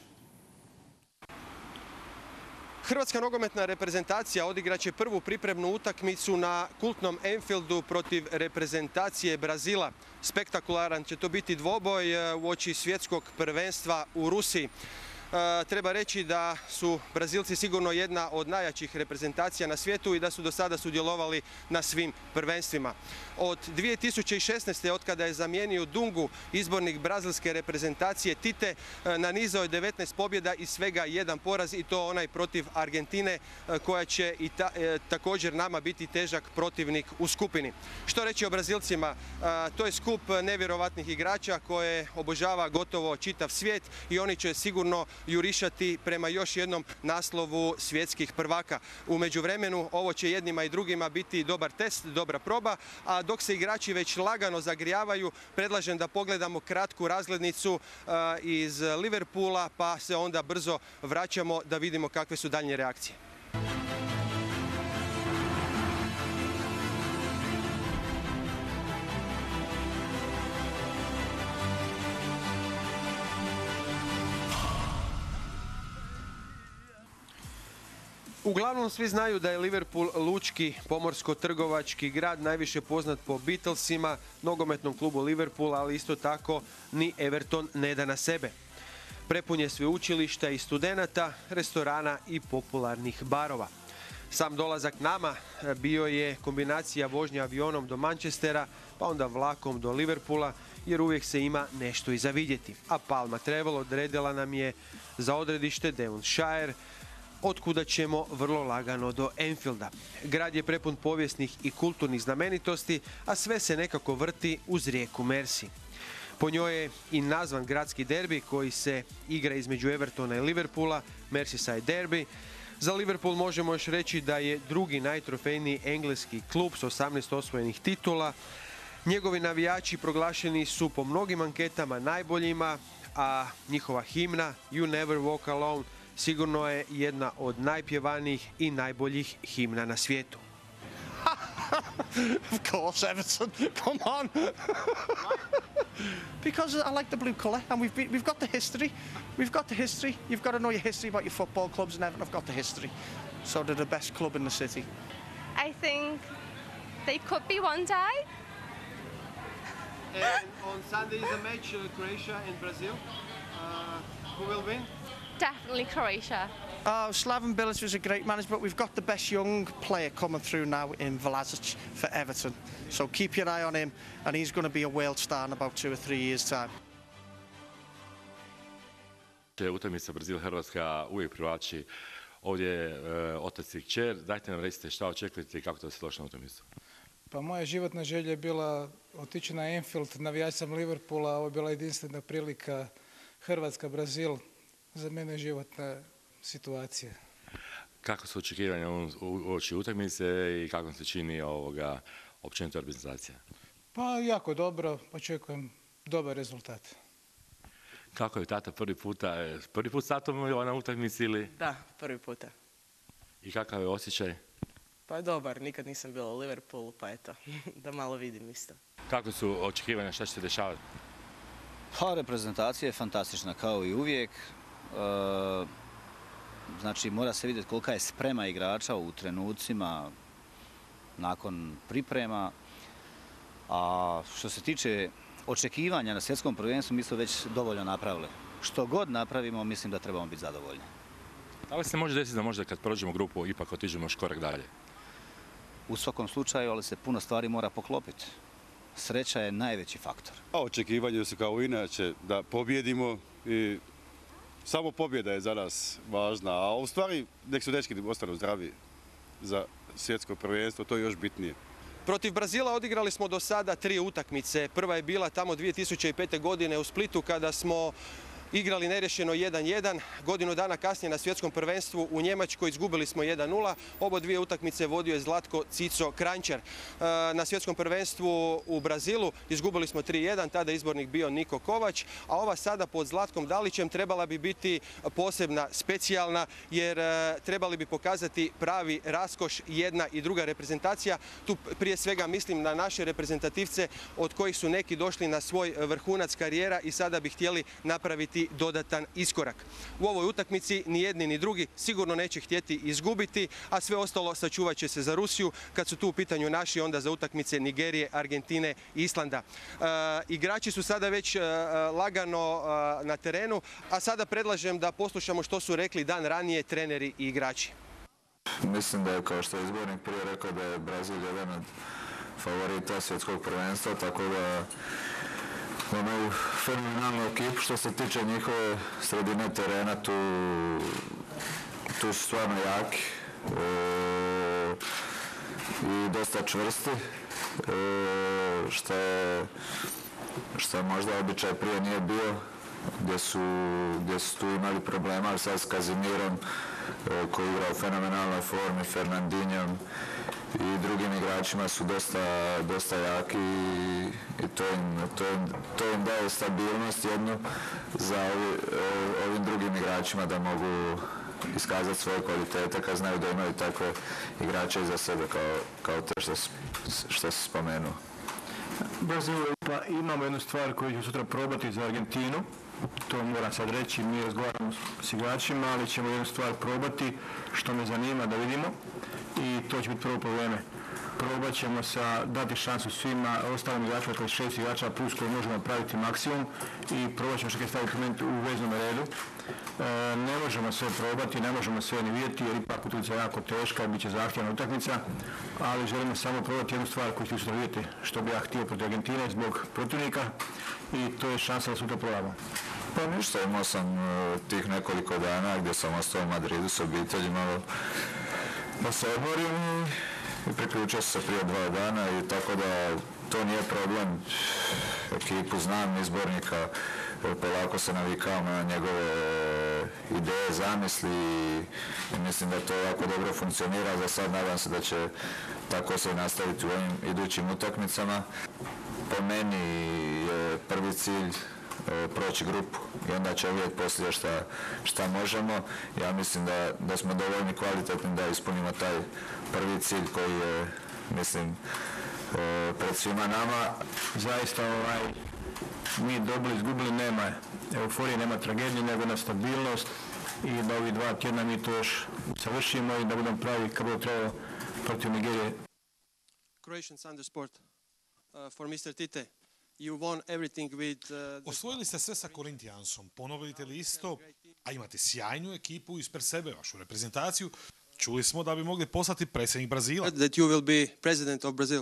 Hrvatska nogometna reprezentacija odigraće prvu pripremnu utakmicu na kultnom Anfieldu protiv reprezentacije Brazila. Spektakularan će to biti dvoboj uoči svjetskog prvenstva u Rusiji. E, treba reći da su Brazilci sigurno jedna od najjačih reprezentacija na svijetu i da su do sada sudjelovali na svim prvenstvima. Od dvije tisuće šesnaeste. od kada je zamijenio Dungu, izbornik brazilske reprezentacije Tite, e, nanizao je devetnaest pobjeda i svega jedan poraz, i to onaj protiv Argentine, e, koja će i ta, e, također nama biti težak protivnik u skupini. Što reći o Brazilcima? E, to je skup nevjerovatnih igrača koje obožava gotovo čitav svijet i oni će sigurno jurišati prema još jednom naslovu svjetskih prvaka. U međuvremenu ovo će jednima i drugima biti dobar test, dobra proba, a dok se igrači već lagano zagrijavaju, predlažem da pogledamo kratku razglednicu iz Liverpoola, pa se onda brzo vraćamo da vidimo kakve su daljnje reakcije. Uglavnom svi znaju da je Liverpool lučki, pomorsko-trgovački grad, najviše poznat po Beatlesima, nogometnom klubu Liverpoola, ali isto tako ni Everton ne da na sebe. Prepun je sveučilišta i studenata, restorana i popularnih barova. Sam dolazak nama bio je kombinacija vožnje avionom do Manchestera, pa onda vlakom do Liverpoola, jer uvijek se ima nešto i za vidjeti. A Palma Travel odredila nam je za odredište Devonshire, otkuda ćemo vrlo lagano do Anfielda. Grad je prepun povijesnih i kulturnih znamenitosti, a sve se nekako vrti uz rijeku Mersey. Po njoj je i nazvan gradski derbi koji se igra između Evertona i Liverpoola, Merseyside derby. Za Liverpool možemo još reći da je drugi najtrofejniji engleski klub s osamnaest osvojenih titula. Njegovi navijači proglašeni su po mnogim anketama najboljima, a njihova himna You Never Walk Alone sigurno je jedna od najpjevanijih i najboljih himna na svijetu.
Of course, Everton. Come on. Because I like the blue colour, and we've been, we've got the history. We've got the history. You've got to know your history about your football clubs, and Everton have got the history. So they're the best club in the city.
I think they could be one day.
And on Sunday is a match, uh, Croatia and Brazil. Uh, who will win?
Definitely Croatia.
Oh, Slaven Bilic was a great manager, but we've got the best young player coming through now in Vlasic for Everton. So keep your eye on him, and he's going to be a world star in about two or three years' time.
Utakmica Brazil-Hrvatska uvijek privlači. Ovdje je uh, otac i kćer. Dajte nam recite šta očekujete i kako to se došlo na utakmicu.
Pa moja životna želja je bila otići na Anfield, navijač sam Liverpoola, ovo je bila jedinstvena prilika Hrvatska-Brazil. Za mene je životna situacija.
Kako su očekivanja u oči utakmice i kako se čini ovoga općenito reprezentacija?
Pa jako dobro, očekujem dobar rezultat.
Kako je tata prvi puta, prvi put s tatom na utakmici ili?
Da, prvi puta.
I kakav je osjećaj?
Pa je dobar, nikad nisam bila u Liverpoolu, pa eto, da malo vidim isto.
Kako su očekivanja, šta će se dešavati?
Pa reprezentacija je fantastična kao i uvijek. E, znači mora se vidjeti kolika je sprema igrača u trenucima nakon priprema. A što se tiče očekivanja na svjetskom prvenstvu, mi smo već dovoljno napravili. Što god napravimo, mislim da trebamo biti zadovoljni.
Da li se može desiti da možda kad prođemo grupu ipak otiđemo još korak dalje?
U svakom slučaju, ali se puno stvari mora poklopiti. Sreća je najveći faktor.
Očekivanje su kao inače da pobjedimo i samo pobjeda je za nas važna, a u stvari nek su dečki ostanu zdravi za svjetsko prvenstvo, to je još bitnije.
Protiv Brazila odigrali smo do sada tri utakmice. Prva je bila tamo dvije tisuće pete. godine u Splitu kada smo igrali nerješeno jedan jedan. Godinu dana kasnije na svjetskom prvenstvu u Njemačkoj izgubili smo jedan nula. Obo dvije utakmice vodio je Zlatko Cico Kranjčar. Na svjetskom prvenstvu u Brazilu izgubili smo tri jedan, tada izbornik bio Niko Kovač, a ova sada pod Zlatkom Dalićem trebala bi biti posebna, specijalna, jer trebali bi pokazati pravi raskoš jedna i druga reprezentacija. Tu prije svega mislim na naše reprezentativce od kojih su neki došli na svoj vrhunac karijera i sada bi htjeli napraviti dodatan iskorak. U ovoj utakmici ni jedni ni drugi sigurno neće htjeti izgubiti, a sve ostalo sačuvat će se za Rusiju. Kad su tu u pitanju naši, onda za utakmice Nigerije, Argentine i Islanda. E, igrači su sada već e, lagano e, na terenu, a sada predlažem da poslušamo što su rekli dan ranije treneri i igrači.
Mislim da je, kao što je izbornik prije rekao, da je Brazil jedan od favorita svjetskog prvenstva, tako da imaju fenomenalnu ekipu. Što se tiče njihove sredine terena, tu, tu su stvarno jaki e, i dosta čvrsti, e, što je, što je možda običaj prije nije bio. gdje su, gdje su tu imali problema, ali sad s Kazimirom koji igra u fenomenalnoj formi, Fernandinhom i drugim igračima su dosta, dosta jaki i, i to, im, to, im, to im daje stabilnost jednu za ovi, ovim drugim igračima da mogu iskazati svoje kvalitete kad znaju da imaju takve igrače iza sebe kao, kao te što, što se spomenuo.
Brazil, pa imamo jednu stvar koju ću sutra probati za Argentinu. To moram sad reći, mi razgovaramo s igračima, ali ćemo jednu stvar probati što me zanima da vidimo i to će biti prvo po vrijeme. Probat ćemo sa, dati šansu svima ostalim igračima, kao šest igrača plus koji možemo napraviti maksimum i probat ćemo što je staviti u veznom redu. E, ne možemo sve probati, ne možemo sve ni vidjeti jer ipak utakmica je jako teška i bit će zahtjevna utakmica, ali želimo samo probati jednu stvar koju ću sutra vidjeti što bi ja htio protiv Argentine zbog protivnika i to je šansa da sutra probamo.
Pa ništa, imao sam uh, tih nekoliko dana gdje sam ostao u Madridu s obitelji malo da se odmorim i priključio se prije dva dana i tako da to nije problem. Ekipu znam, izbornika, polako se navikao na njegove ideje, zamisli i mislim da to jako dobro funkcionira. Za sad nadam se da će tako se nastaviti u ovim idućim utakmicama. Po meni je prvi cilj proći grupu i onda će vidjeti poslije šta, šta možemo. Ja mislim da, da smo dovoljni kvalitetni da ispunimo taj prvi cilj koji je, mislim, pred svima nama.
Zaista ovaj, mi dobili, izgubili, nema euforije, nema tragedije, nego na stabilnost i da ovih dva tjedna mi to još savršimo i da budemo pravi kako bi trebalo protiv Nigerije.
Croatian Thunder Sport uh, for mister Tite. You won everything with, uh,
Osvojili ste sve sa Corinthiansom, ponovite li isto, a imate sjajnu ekipu ispred sebe, vašu reprezentaciju. Čuli smo da bi mogli postati predsjednik Brazila.
That you will be president of Brazil.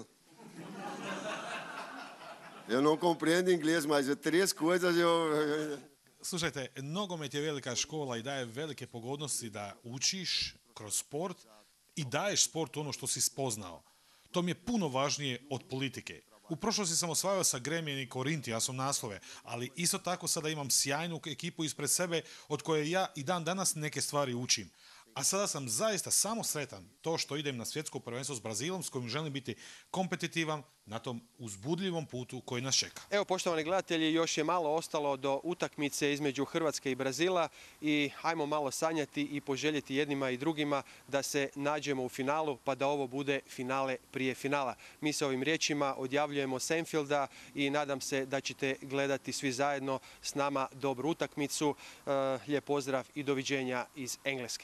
Eu não compreendo inglês, mas três coisas eu...
Slušajte, nogomet je velika škola i daje velike pogodnosti da učiš kroz sport i daješ sportu ono što si spoznao. To mi je puno važnije od politike. U prošlosti sam osvajao sa Gremijem i Corinthiansom naslove, ali isto tako sada imam sjajnu ekipu ispred sebe od koje ja i dan danas neke stvari učim. A sada sam zaista samo sretan to što idem na svjetsko prvenstvo s Brazilom s kojim želim biti kompetitivan na tom uzbudljivom putu koji nas čeka.
Evo, poštovani gledatelji, još je malo ostalo do utakmice između Hrvatske i Brazila i hajmo malo sanjati i poželjeti jednima i drugima da se nađemo u finalu pa da ovo bude finale prije finala. Mi se ovim riječima odjavljujemo s Anfielda i nadam se da ćete gledati svi zajedno s nama dobru utakmicu. Lijep pozdrav i doviđenja iz Engleske.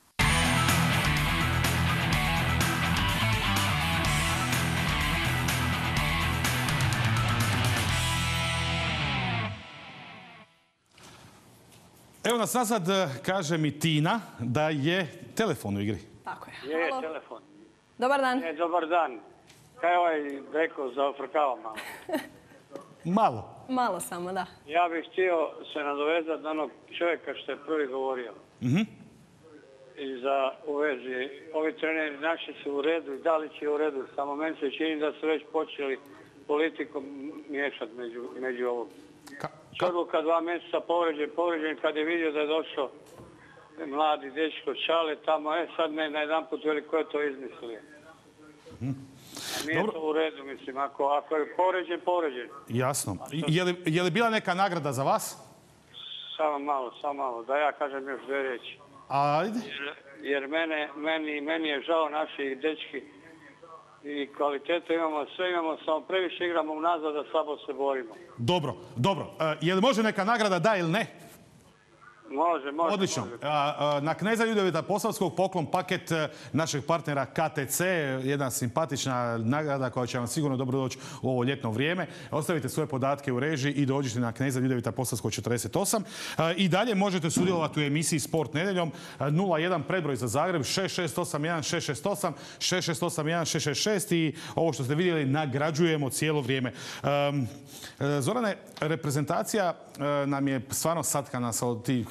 Evo nas nazad, kaže mi Tina da je telefon u igri.
Tako je.
Je, je telefon.
Dobar dan.
Je, dobar dan. Kaj je ovaj rekao, zaofrkava malo.
Malo.
Malo samo, da.
Ja bih htio se nadovezati na onog čovjeka što je prvi govorio.
Mm-hmm.
I za u vezi, ovi treneri naši su u redu i da li će u redu. Samo meni se čini da su već počeli politikom miješati među, među ovog. Odluka dva mjeseca povređen, povređen kad je vidio da je došao mladi dečko Čale tamo, e sad ne, na jedan put veli ko je to izmislio.
Mm-hmm.
A nije Dobro. To u redu, mislim, ako, ako je povređen, povređen.
Jasno. Je li, je li bila neka nagrada za vas?
Samo malo, samo malo, da ja kažem još dvije riječi.
Ajde.
Jer, jer mene, meni, meni je žao naših dečki i kvalitetu imamo, sve imamo, samo previše igramo unazad da slabo se borimo.
Dobro, dobro. E, je li može neka nagrada da ili ne?
Može, može.
Odlično.
Može.
A, a, na Kneza Ljudevita Posavskog poklon paket našeg partnera K T C, jedna simpatična nagrada koja će vam sigurno dobro doći u ovo ljetno vrijeme. Ostavite svoje podatke u režiji i dođite na Kneza Ljudevita Posavskog četrdeset osam. A, I dalje možete sudjelovati u emisiji Sport nedjeljom nula jedan predbroj za Zagreb šest šest osam jedan šest šest osam šest šest osam jedan šest šest šest i ovo što ste vidjeli nagrađujemo cijelo vrijeme. Um, Zorane, reprezentacija nam je stvarno satkana sa od tih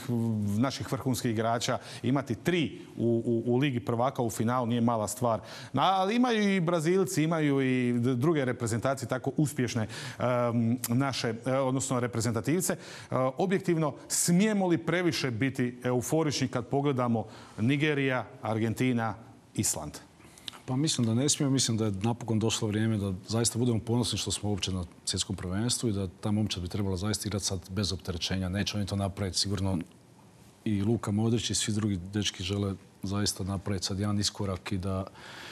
naših vrhunskih igrača, imati tri u, u, u Ligi prvaka u finalu nije mala stvar. No, ali imaju i Brazilci, imaju i druge reprezentacije tako uspješne um, naše, odnosno reprezentativce. Uh, objektivno, smijemo li previše biti euforični kad pogledamo Nigerija, Argentina, Island?
Pa mislim da ne smijemo, mislim da je napokon došlo vrijeme da zaista budemo ponosni što smo uopće na svjetskom prvenstvu i da ta momčad bi trebala zaista igrati sad bez opterećenja. Neće oni to napraviti sigurno i Luka Modrić i svi drugi dečki žele zaista napraviti sad jedan iskorak i da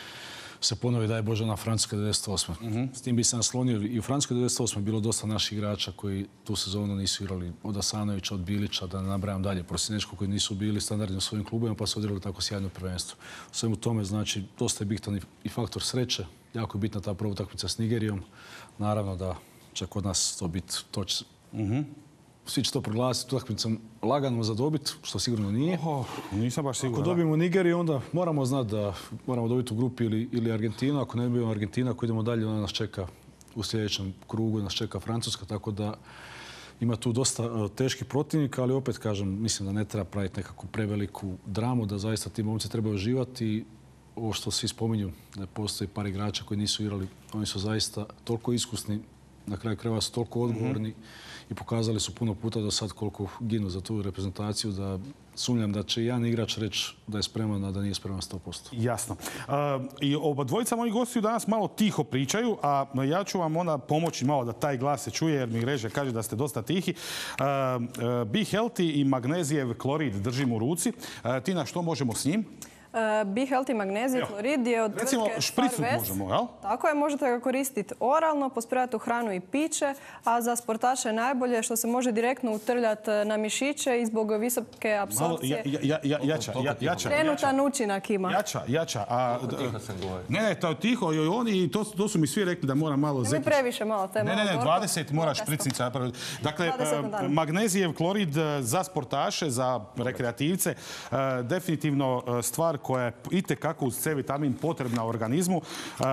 se ponovi daj Bože na Francuskoj devedeset osme. Mm-hmm. S tim bi se naslonio i u Francuskoj devedeset osme bilo dosta naših igrača koji tu sezonu nisu igrali, od Asanovića, od Bilića, da ne nabrajam dalje, Prosinečko koji nisu bili standardni u svojim klubovima pa su odigrali tako sjajno prvenstvo. U svemu tome znači dosta je bitan i faktor sreće, jako je bitna ta prva utakmica s Nigerijom. Naravno da će kod nas to biti toč. Mm-hmm. Svi će to proglasiti utakmicom lagano za dobit, što sigurno nije.
Oh, nisam baš siguran.
Ako dobijemo Nigeriju, onda moramo znati da moramo dobiti u grupi ili, ili Argentinu. Ako ne dobijemo Argentina, ako idemo dalje, onda nas čeka u sljedećem krugu, nas čeka Francuska. Tako da ima tu dosta uh, teških protivnika, ali opet kažem, mislim da ne treba praviti nekakvu preveliku dramu, da zaista ti momci trebaju uživati. Ovo što svi spominju, da postoji par igrača koji nisu igrali, oni su zaista toliko iskusni, na kraju krajeva su toliko odgovorni. Mm-hmm. I pokazali su puno puta do sad koliko ginu za tu reprezentaciju da sumnjam da će jedan igrač reći da je spreman, a da nije spreman sto posto.
Jasno. Uh, I oba dvojica mojih gostiju danas malo tiho pričaju, a ja ću vam onda pomoći malo da taj glas se čuje jer mi reže kaže da ste dosta tihi. Uh, uh, Be Healthy i magnezijev klorid držim u ruci. Uh, Tina, što možemo s njim?
Uh, Be Healthy magnezijev klorid je od
recimo špricu možemo, jel?
Tako je, možete ga koristiti oralno, pospremati u hranu i piće, a za sportaše je najbolje što se može direktno utrljati na mišiće i zbog visoke apsorpcije.
Ja, ja, ja, jača, ja, jača.
Trenutan učinak ima.
Jača, jača. A,
tiho sam govorio.
Ne, ne, to tiho. I oni, to, to su mi svi rekli da mora malo zekić.
Ne previše malo. Te
ne, ne, ne, dvadeset mora špricnica. Dakle, magnezijev klorid za sportaše, za rekreativce, definitivno stvar koja je itekako uz C vitamin potrebna organizmu. E,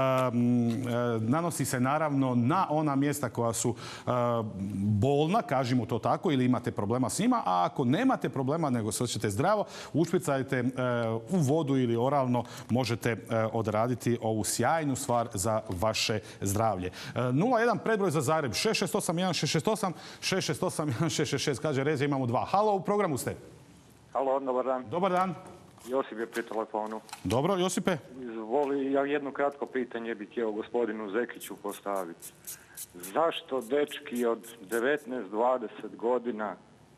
nanosi se naravno na ona mjesta koja su e, bolna, kažemo to tako, ili imate problema s njima, a ako nemate problema nego se osjećate zdravo, ušpricajte e, u vodu ili oralno možete e, odraditi ovu sjajnu stvar za vaše zdravlje. E, nula jedan predbroj za Zagreb, šest šest osam jedan šest šest osam, šest šest osam jedan šest šest šest, kaže Reza, imamo dva. Halo, u programu ste.
Halo, dobar dan.
Dobar dan.
Josip je pri telefonu.
Dobro, Josipe.
Izvoli, ja jedno kratko pitanje bih htio gospodinu Zekiću postaviti. Zašto dečki od devetnaest dvadeset godina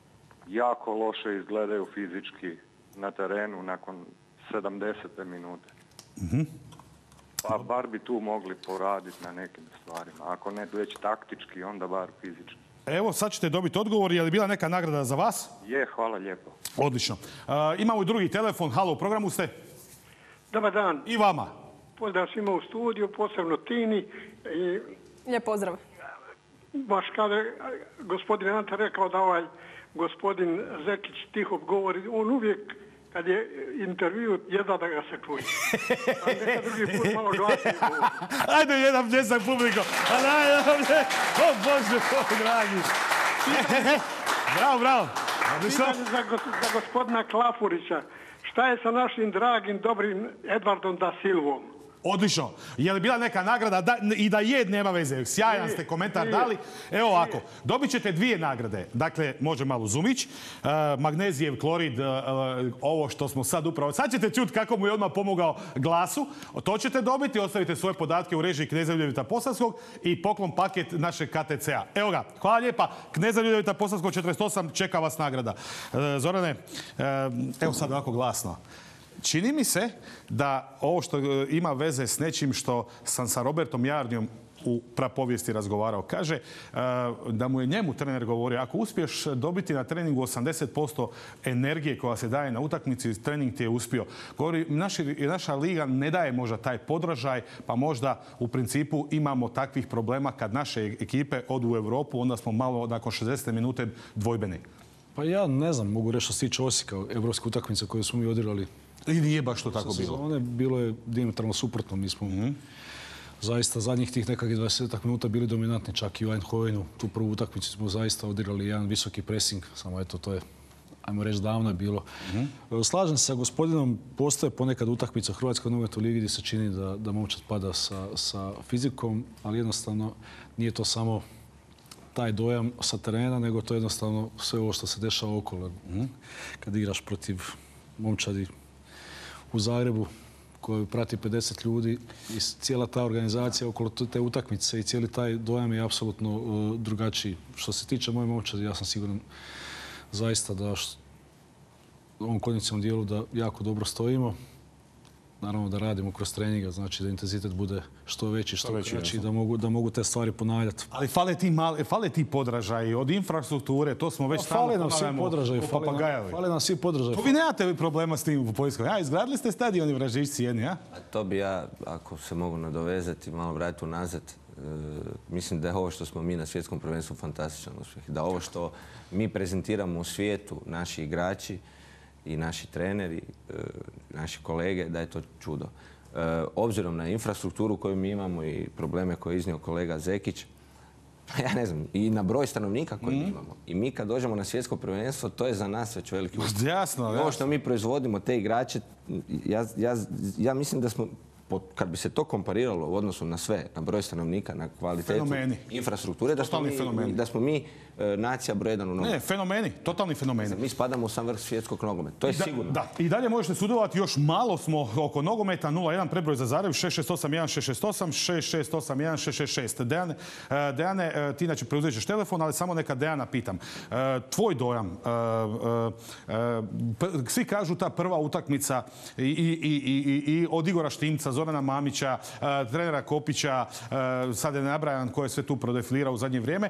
jako loše izgledaju fizički na terenu nakon sedamdesete minute?
Mm-hmm.
Pa bar bi tu mogli poraditi na nekim stvarima. Ako ne već taktički, onda bar fizički.
Evo, sad ćete dobiti odgovor. Je li bila neka nagrada za vas?
Je, hvala lijepo.
Odlično. Uh, imamo i drugi telefon. Halo, u programu ste?
Dobar dan.
I vama.
Pozdrav svima u studiju, posebno Tini. I...
Lijep pozdrav.
Baš kada je gospodin Ante rekao da ovaj gospodin Zekić tiho govori, on uvijek kad je intervju, jedva da ga se čuje. A neka drugi put malo glasnije govori.
Ajde, jedan pljesak publiko. O Bože, o dragi. Bravo, bravo.
Pitanje za, gos za gospodina Klafurića. Šta je sa našim dragim, dobrim Edvardom da Silvom?
Odlično. Je li bila neka nagrada? Da, i da je, nema veze. Sjajan ste komentar dali. Evo ovako, dobit ćete dvije nagrade. Dakle, može malo zumić. Uh, magnezijev klorid, uh, ovo što smo sad upravo... Sad ćete čuti kako mu je odmah pomogao glasu. To ćete dobiti, ostavite svoje podatke u režiji Kneza Ljudevita Posavskog i poklon paket našeg K T C A. Evo ga, hvala lijepa. Kneza Ljudevita Posavskog četrdeset osam, čeka vas nagrada. Uh, Zorane, uh, evo sad ovako glasno. Čini mi se da ovo što ima veze s nečim što sam sa Robertom Jarnijom u prapovijesti razgovarao. Kaže da mu je njemu trener govorio, ako uspiješ dobiti na treningu osamdeset posto energije koja se daje na utakmici, trening ti je uspio. Govori, naši, naša liga ne daje možda taj podražaj, pa možda u principu imamo takvih problema kad naše ekipe odu u Europu, onda smo malo nakon šezdeset minute dvojbeni.
Pa ja ne znam, mogu reći što se tiče Osijeka, evropske utakmice koje smo mi odigrali.
I nije baš to tako bilo.
One bilo je dijametralno suprotno. Mi smo mm-hmm. zaista zadnjih tih nekakvih dvadeset minuta bili dominantni, čak i u Eindhovenu. Tu prvu utakmicu smo zaista odigrali jedan visoki pressing, samo eto to je ajmo reći, davno je bilo. Mm-hmm. Slažem se sa gospodinom, postoje ponekad utakmica u Hrvatskoj nogometnoj ligi gdje se čini da, da momčad pada sa, sa fizikom, ali jednostavno nije to samo taj dojam sa terena, nego to je jednostavno sve ovo što se dešava okolo. Mm-hmm. Kad igraš protiv momčadi u Zagrebu, koju prati pedeset ljudi i cijela ta organizacija okolo te utakmice i cijeli taj dojam je apsolutno uh, drugačiji. Što se tiče moje momčadi, ja sam siguran zaista da u ovom kondicionalnom dijelu da jako dobro stojimo. Naravno da radimo kroz treninga, znači da intenzitet bude što veći, što kraći, da mogu, da mogu te stvari ponavljati.
Ali fale ti, mali, fale ti podražaji od infrastrukture, to smo već
no, fale nam svi podražaji, fale, fale nam svi podražaji.
Vi nemate problema s tim u Poljskoj. Ja, izgradili ste stadion i Vražišci jedni, ja?
A to bi ja, ako se mogu nadovezati, malo vratiti unazad, e, mislim da je ovo što smo mi na svjetskom prvenstvu fantastičan uspjeh. Da ovo što mi prezentiramo u svijetu, naši igrači i naši treneri, e, naši kolege, da je to čudo. E, obzirom na infrastrukturu koju mi imamo i probleme koje je iznio kolega Zekić, ja ne znam, i na broj stanovnika koji mm. imamo. I mi kad dođemo na svjetsko prvenstvo, to je za nas već veliki uspjeh.
Jasno, jasno.
Ovo što mi proizvodimo, te igrače, ja, ja, ja mislim da smo, kad bi se to kompariralo u odnosu na sve, na broj stanovnika, na kvalitetu fenomeni. Infrastrukture, da smo, mi, da smo mi e, nacija broj jedan u nogometu.
Ne, fenomeni, totalni fenomeni.
Mi spadamo u sam vrh svjetskog nogometa, to je
da,
sigurno.
Da, i dalje možete sudjelovati, još malo smo oko nogometa, nula jedan prebroj za Zagreb, šest šest osam jedan šest šest osam, šest šest osam jedan šest šest šest. Dejane, Dejane, ti inače preuzet ćeš telefon, ali samo neka Dejana pitam. Tvoj dojam, svi kažu ta prva utakmica i, i, i, i, i od Igora Štimca, Zorana Mamića, trenera Kopića, sad je nabrajan ko je sve tu prodefilirao u zadnje vrijeme.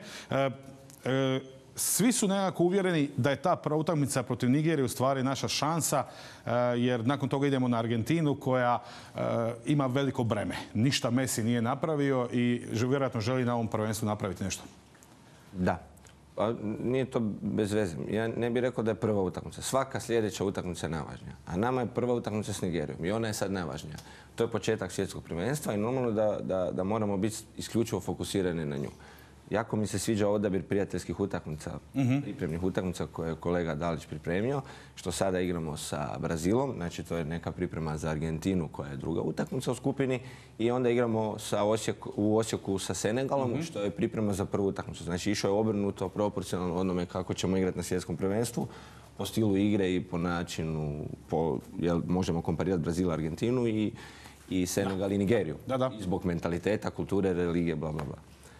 Svi su nekako uvjereni da je ta prva utakmica protiv Nigerije u stvari naša šansa, jer nakon toga idemo na Argentinu koja ima veliko breme. Ništa Messi nije napravio i vjerojatno želi na ovom prvenstvu napraviti nešto.
Da. Pa nije to bez veze. Ja ne bih rekao da je prva utakmica. Svaka sljedeća utakmica je najvažnija. A nama je prva utakmica s Nigerijom i ona je sad najvažnija. To je početak svjetskog prvenstva i normalno da, da, da moramo biti isključivo fokusirani na nju. Jako mi se sviđa odabir prijateljskih utakmica, mm-hmm. pripremnih utakmica koje je kolega Dalić pripremio, što sada igramo sa Brazilom, znači to je neka priprema za Argentinu koja je druga utakmica u skupini i onda igramo sa Osijek, u Osijeku sa Senegalom, mm-hmm. što je priprema za prvu utakmicu. Znači išao je obrnuto proporcionalno onome kako ćemo igrati na svjetskom prvenstvu, po stilu igre i po načinu, po, jel, možemo komparirati Brazil, Argentinu i, i Senegal da. i Nigeriju.
Da, da.
I zbog mentaliteta, kulture, religije, bla, bla, bla.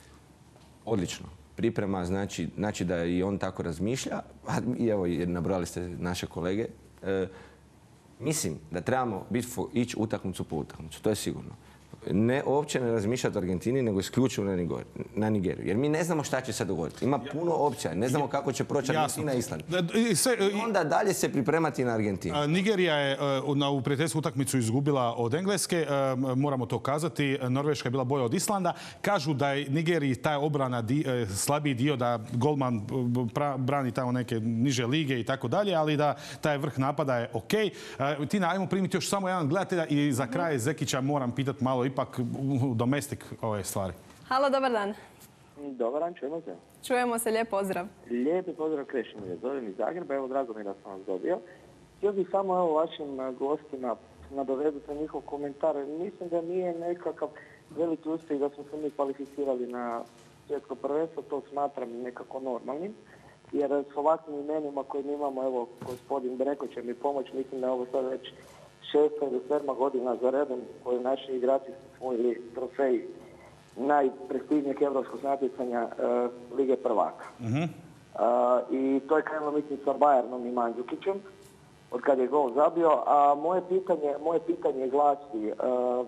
Odlično. Priprema znači, znači da i on tako razmišlja. A, i evo, nabrojali ste naše kolege. E, mislim da trebamo ići utakmicu po utakmicu. To je sigurno. Ne, uopće ne razmišljati o Argentini, nego isključivo na, Niger, na Nigeriju. Jer mi ne znamo šta će se dogoditi. Ima puno opcija. Ne znamo kako će proći Argentina i Island. I onda dalje se pripremati na Argentinu.
Nigerija je na u prijateljsku utakmicu izgubila od Engleske. Moramo to kazati. Norveška je bila bolja od Islanda. Kažu da je Nigeriji taj obrana di, slabiji dio, da golman pra, brani tamo neke niže lige i tako dalje, ali da taj vrh napada je ok. Tina, ajmo primiti još samo jedan gledatelja i za kraj Zekića moram pitati malo ipak u domestik ove stvari.
Halo, dobar dan.
Dobar dan, čujemo se.
Čujemo se, lijep pozdrav.
Lijepi pozdrav, Krešimir. Zovem iz Zagreba, evo drago mi da sam vas dobio. Htio bih samo evo vašim gostima nadovezati na njihov komentar. Mislim da nije nekakav veliki uspjeh da smo se mi kvalificirali na svjetsko prvenstvo, to smatram nekako normalnim. Jer s ovakvim imenima koje mi imamo, evo gospodin Breko će mi pomoći, mislim da je ovo sad već šesta ili sedma godina za redom koji naši igrači su osvojili trofej najprestižnijeg evropskog natjecanja uh, Lige prvaka.
Mm-hmm.
Uh, I to je krenulo mislim sa Bayernom i Mandžukićem od kad je gol zabio. A moje pitanje, moje pitanje glasi uh,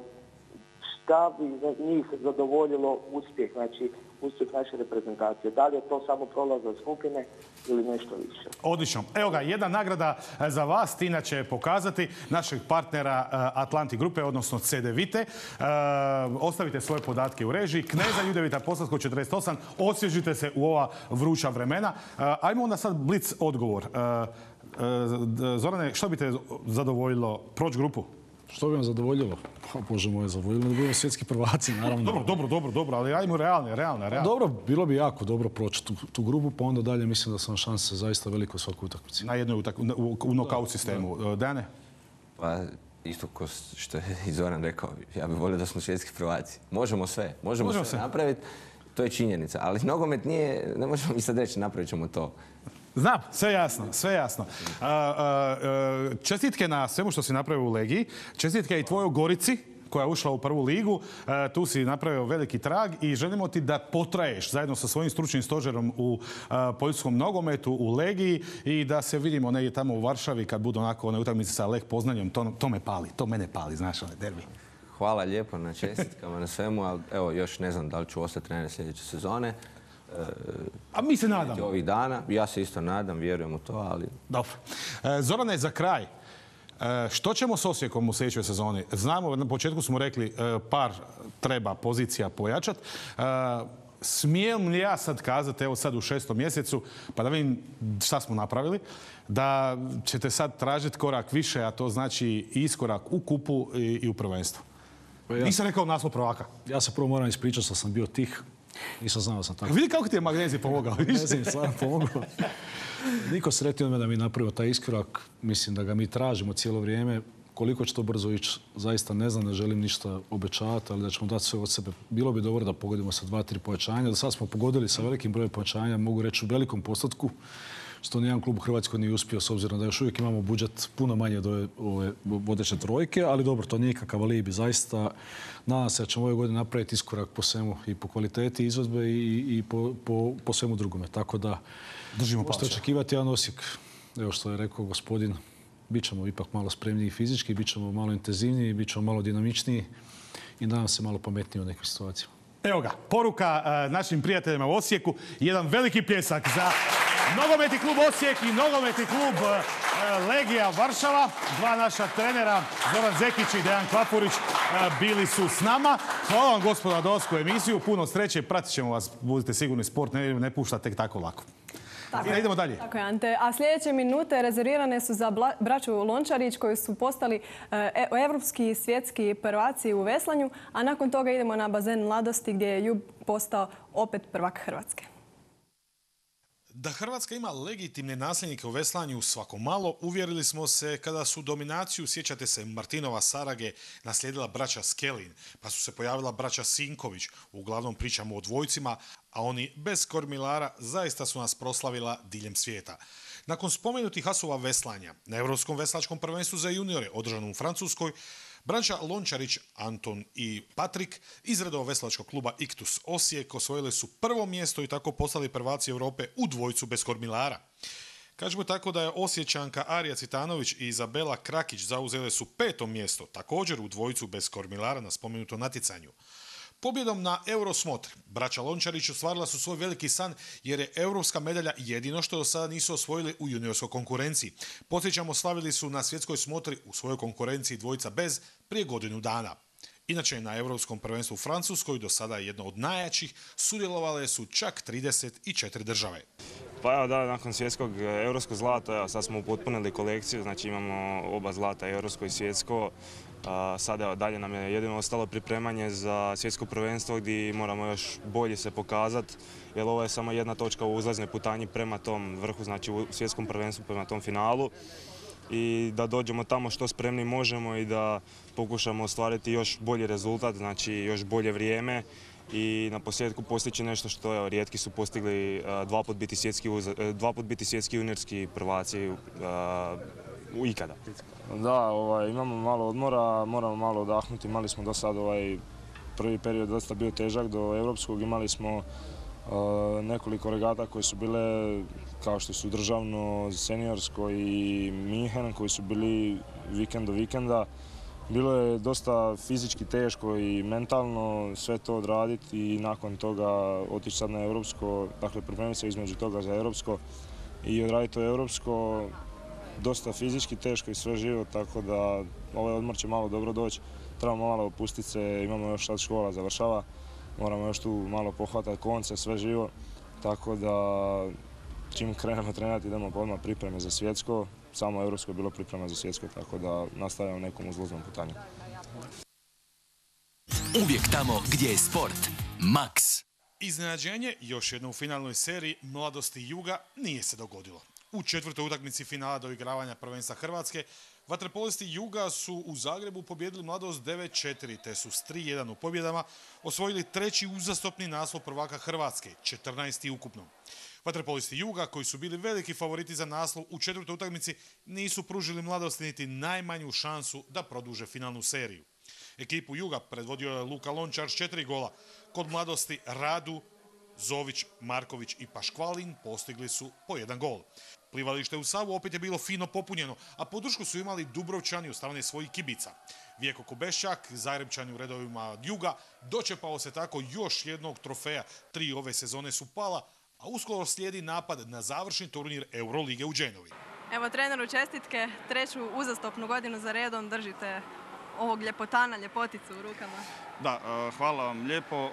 šta bi za njih zadovoljilo uspjeh, znači uspjeh naše reprezentacije. Da li je to samo prolaz za skupine ili nešto više?
Odlično. Evo ga, jedna nagrada za vas. Tina će pokazati našeg partnera Atlanti Grupe, odnosno C D Vite. E, ostavite svoje podatke u režiji. Kneza Judevita Posavsko četrdeset osam. Osvježite se u ova vruća vremena. E, ajmo onda sad blic odgovor. E, e, Zorane, što bi te zadovoljilo? Proći grupu?
Što bi vam zadovoljilo? O, Bože moj, zadovoljilo da budemo svjetski prvaci, naravno.
Dobro, dobro, dobro, dobro, ali ajmo realne, realne, realne.
Dobro, bilo bi jako dobro proći tu, tu grupu, pa onda dalje mislim da su nam šanse zaista veliko u svakoj utakmici.
Na jednoj utakmici, u, u nokaut sistemu. Dane?
Pa isto ko što je i Zoran rekao, ja bih volio da smo svjetski prvaci. Možemo sve, možemo, možemo sve napraviti, to je činjenica. Ali nogomet nije, ne možemo mi sad reći napravit ćemo to.
Znam, sve jasno, sve jasno. A, a, a, čestitke na svemu što si napravio u Legiji. Čestitke i tvojoj Gorici, koja je ušla u prvu ligu. A, tu si napravio veliki trag i želimo ti da potraješ zajedno sa svojim stručnim stožerom u a, poljskom nogometu, u Legiji i da se vidimo negdje tamo u Varšavi kad budu onako one utakmice sa Lech Poznanjem. To, to me pali, to mene pali, znaš, onaj derbi.
Hvala lijepo na čestitkama, na svemu, ali evo još ne znam da li ću ostati trener sljedeće sezone.
A mi se nadamo.
Ovih dana. Ja se isto nadam, vjerujem u to, ali...
Dobro. Zorane, za kraj. Što ćemo s Osijekom u sljedećoj sezoni? Znamo, na početku smo rekli par treba pozicija pojačati. Smijem li ja sad kazati, evo sad u šestom mjesecu, pa da vidim šta smo napravili, da ćete sad tražiti korak više, a to znači iskorak u kupu i u prvenstvu?
Pa ja,
nisam rekao naslov prvaka.
Ja se prvo moram ispričati što sam bio tih. Nisam znao da sam tako.
Vidi kako ti je magnezij pomogao.
Ne znam, stvarno pomogao. Niko sretio me da mi napravio taj iskorak. Mislim da ga mi tražimo cijelo vrijeme. Koliko će to brzo ići, zaista ne znam, ne želim ništa obećavati, ali da ćemo dati sve od sebe. Bilo bi dobro da pogodimo sa dva, tri pojačanja. Do sad smo pogodili sa velikim brojem pojačanja, mogu reći u velikom postotku, što nijedan klub u Hrvatskoj nije uspio, s obzirom da još uvijek imamo budžet puno manje od ove, ove vodeće trojke, ali dobro, to nije kakav alibi. Zaista nadam se da ćemo ove godine napraviti iskorak po svemu i po kvaliteti izvedbe i, i po, po, po svemu drugome. Tako da
držimo
možete očekivati jedan Osijek. Evo što je rekao gospodin, bit ćemo ipak malo spremniji fizički, bit ćemo malo intenzivniji, bit ćemo malo dinamičniji i nadam se malo pametniji u nekim situacijama.
Evo ga, poruka uh, našim prijateljima u Osijeku. Jedan veliki pljesak za nogometni klub Osijek i nogometni klub uh, Legija Varšava. Dva naša trenera, Zoran Zekić i Dejan Klapurić, uh, bili su s nama. Hvala vam, gospodo, na dolasku u emisiju. Puno sreće, pratit ćemo vas, budite sigurni, sport ne, ne pušta tek tako lako.
Tako
I da idemo dalje.
Tako je, Ante. A sljedeće minute rezervirane su za braću Lončarić koji su postali e, evropski svjetski prvaci u veslanju, a nakon toga idemo na bazen mladosti gdje je Jub postao opet prvak Hrvatske.
Da Hrvatska ima legitimne nasljednike u veslanju svako malo, uvjerili smo se kada su dominaciju, sjećate se, Martinova Sarage naslijedila braća Skelin, pa su se pojavila braća Sinković. Uglavnom pričamo o dvojcima, a oni bez kormilara zaista su nas proslavila diljem svijeta. Nakon spomenutih asova veslanja na Europskom veslačkom prvenstvu za juniore održanom u Francuskoj, braća Lončarić, Anton i Patrik iz redova veslačkog kluba Iktus Osijek osvojili su prvo mjesto i tako postali prvaci Europe u dvojcu bez kormilara. Kažemo tako da je Osječanka Arija Citanović i Izabela Krakić zauzele su peto mjesto, također u dvojcu bez kormilara na spomenutom natjecanju. Pobjedom na Eurosmotri, braća Lončarić ostvarila su svoj veliki san jer je europska medalja jedino što do sada nisu osvojili u juniorskoj konkurenciji. Podsjećamo, slavili su na svjetskoj smotri u svojoj konkurenciji dvojica bez prije godinu dana. Inače, na Europskom prvenstvu u Francuskoj, do sada je jedno od najjačih, sudjelovale su čak trideset četiri države.
Pa evo da, nakon svjetskog europskog zlata, sad smo upotpunili kolekciju, znači imamo oba zlata, europsko i svjetsko. Sada dalje nam je jedino ostalo pripremanje za svjetsko prvenstvo gdje moramo još bolje se pokazati, jer ovo je samo jedna točka u uzlaznoj putanji prema tom vrhu, znači u svjetskom prvenstvu prema tom finalu. I da dođemo tamo što spremni možemo i da pokušamo ostvariti još bolji rezultat, znači još bolje vrijeme i na posljedku postići nešto što evo, rijetki su postigli, dva put biti svjetski, dva put biti svjetski juniorski prvaci uh, u ikada.
Da, ovaj, imamo malo odmora, moramo malo odahnuti. Imali smo do sad ovaj prvi period dosta bio težak do europskog. Imali smo uh, nekoliko regata koje su bile kao što su državno, seniorsko i Minhen koji su bili vikend do vikenda. Bilo je dosta fizički teško i mentalno sve to odraditi i nakon toga otići sad na europsko, dakle pripremiti se između toga za europsko i odraditi to europsko. Dosta fizički teško i sve živo, tako da ovaj odmor će malo dobro doći. Trebamo malo opustiti se, imamo još sad škola završava, moramo još tu malo pohvatati konce, sve živo. Tako da čim krenemo trenirati idemo odmah pripreme za svjetsko. Samo europsko je bilo priprema za svjetsko, tako da nastavljamo nekom uzlaznom putanju.
Uvijek tamo gdje je sport. Max.
Iznenađenje još jedno u finalnoj seriji Mladosti Juga nije se dogodilo. U četvrtoj utakmici finala doigravanja prvenstva Hrvatske, vaterpolisti Juga su u Zagrebu pobijedili Mladost devet četiri, te su s tri jedan u pobjedama osvojili treći uzastopni naslov prvaka Hrvatske, četrnaesti ukupno. Vaterpolisti Juga, koji su bili veliki favoriti za naslov u četvrtoj utakmici, nisu pružili Mladosti niti najmanju šansu da produže finalnu seriju. Ekipu Juga predvodio je Luka Lončar s četiri gola. Kod Mladosti Radu, Zović, Marković i Paškvalin postigli su po jedan gol. Plivalište u Savu opet je bilo fino popunjeno, a podršku su imali Dubrovčani u strane svojih kibica. Vjeko Kubeščak, Zagrebčani u redovima Juga, dočepao se tako još jednog trofeja. Tri ove sezone su pala, a uskoro slijedi napad na završni turnir Eurolige u Genovi.
Evo, treneru, čestitke, treću uzastopnu godinu za redom držite ovog ljepotana, ljepoticu u rukama.
Da, hvala vam lijepo.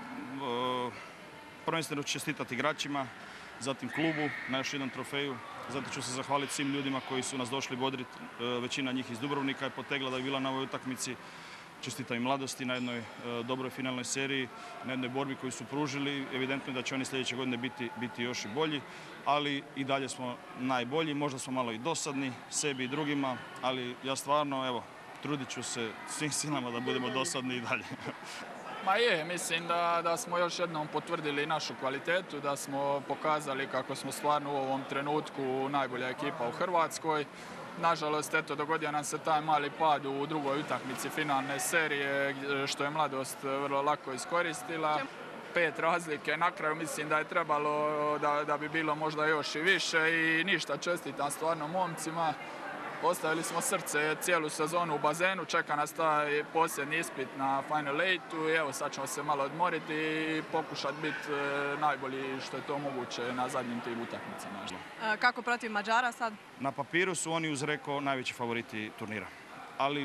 Prvenstveno ću čestitati igračima, zatim klubu na još jednom trofeju. Zatim ću se zahvaliti svim ljudima koji su nas došli bodriti. Većina njih iz Dubrovnika je potegla da je bila na ovoj utakmici. Čestitam i Mladosti na jednoj dobroj finalnoj seriji, na jednoj borbi koju su pružili. Evidentno je da će oni sljedeće godine biti, biti još i bolji, ali i dalje smo najbolji. Možda smo malo i dosadni sebi i drugima, ali ja stvarno, evo, trudit ću se svim silama da budemo dosadni i dalje.
Ma je, mislim da, da smo još jednom potvrdili našu kvalitetu, da smo pokazali kako smo stvarno u ovom trenutku najbolja ekipa u Hrvatskoj. Nažalost, eto, dogodio nam se taj mali pad u drugoj utakmici finalne serije, što je Mladost vrlo lako iskoristila. Pet razlike, na kraju mislim da je trebalo, da, da bi bilo možda još i više i ništa, čestitam stvarno momcima. Ostavili smo srce cijelu sezonu u bazenu, čeka nas taj posljednji ispit na Final Eightu i evo sad ćemo se malo odmoriti i pokušati biti najbolji što je to moguće na zadnjim tim utakmicama.
Kako protiv Mađara sad?
Na papiru su oni uz Reko najveći favoriti turnira, ali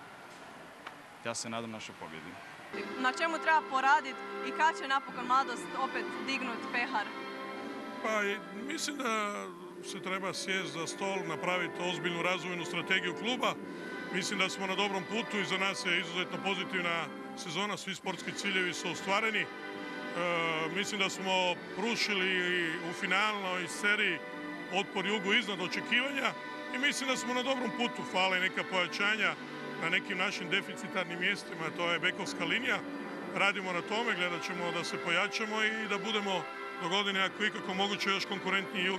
ja se nadam našoj pobjedi.
Na čemu treba poraditi i kad će napokon Mladost opet dignut pehar?
Pa mislim da se treba sjesti za stol, napraviti ozbiljnu razvojnu strategiju kluba. Mislim da smo na dobrom putu i za nas je izuzetno pozitivna sezona, svi sportski ciljevi su ostvareni. E, mislim da smo prušili u finalnoj seriji otpor Jugu iznad očekivanja i mislim da smo na dobrom putu. Fale neka pojačanja na nekim našim deficitarnim mjestima, to je bekovska linija. Radimo na tome, gledat ćemo da se pojačamo i da budemo do godine, ako ikako moguće, još konkurentniji Jugu.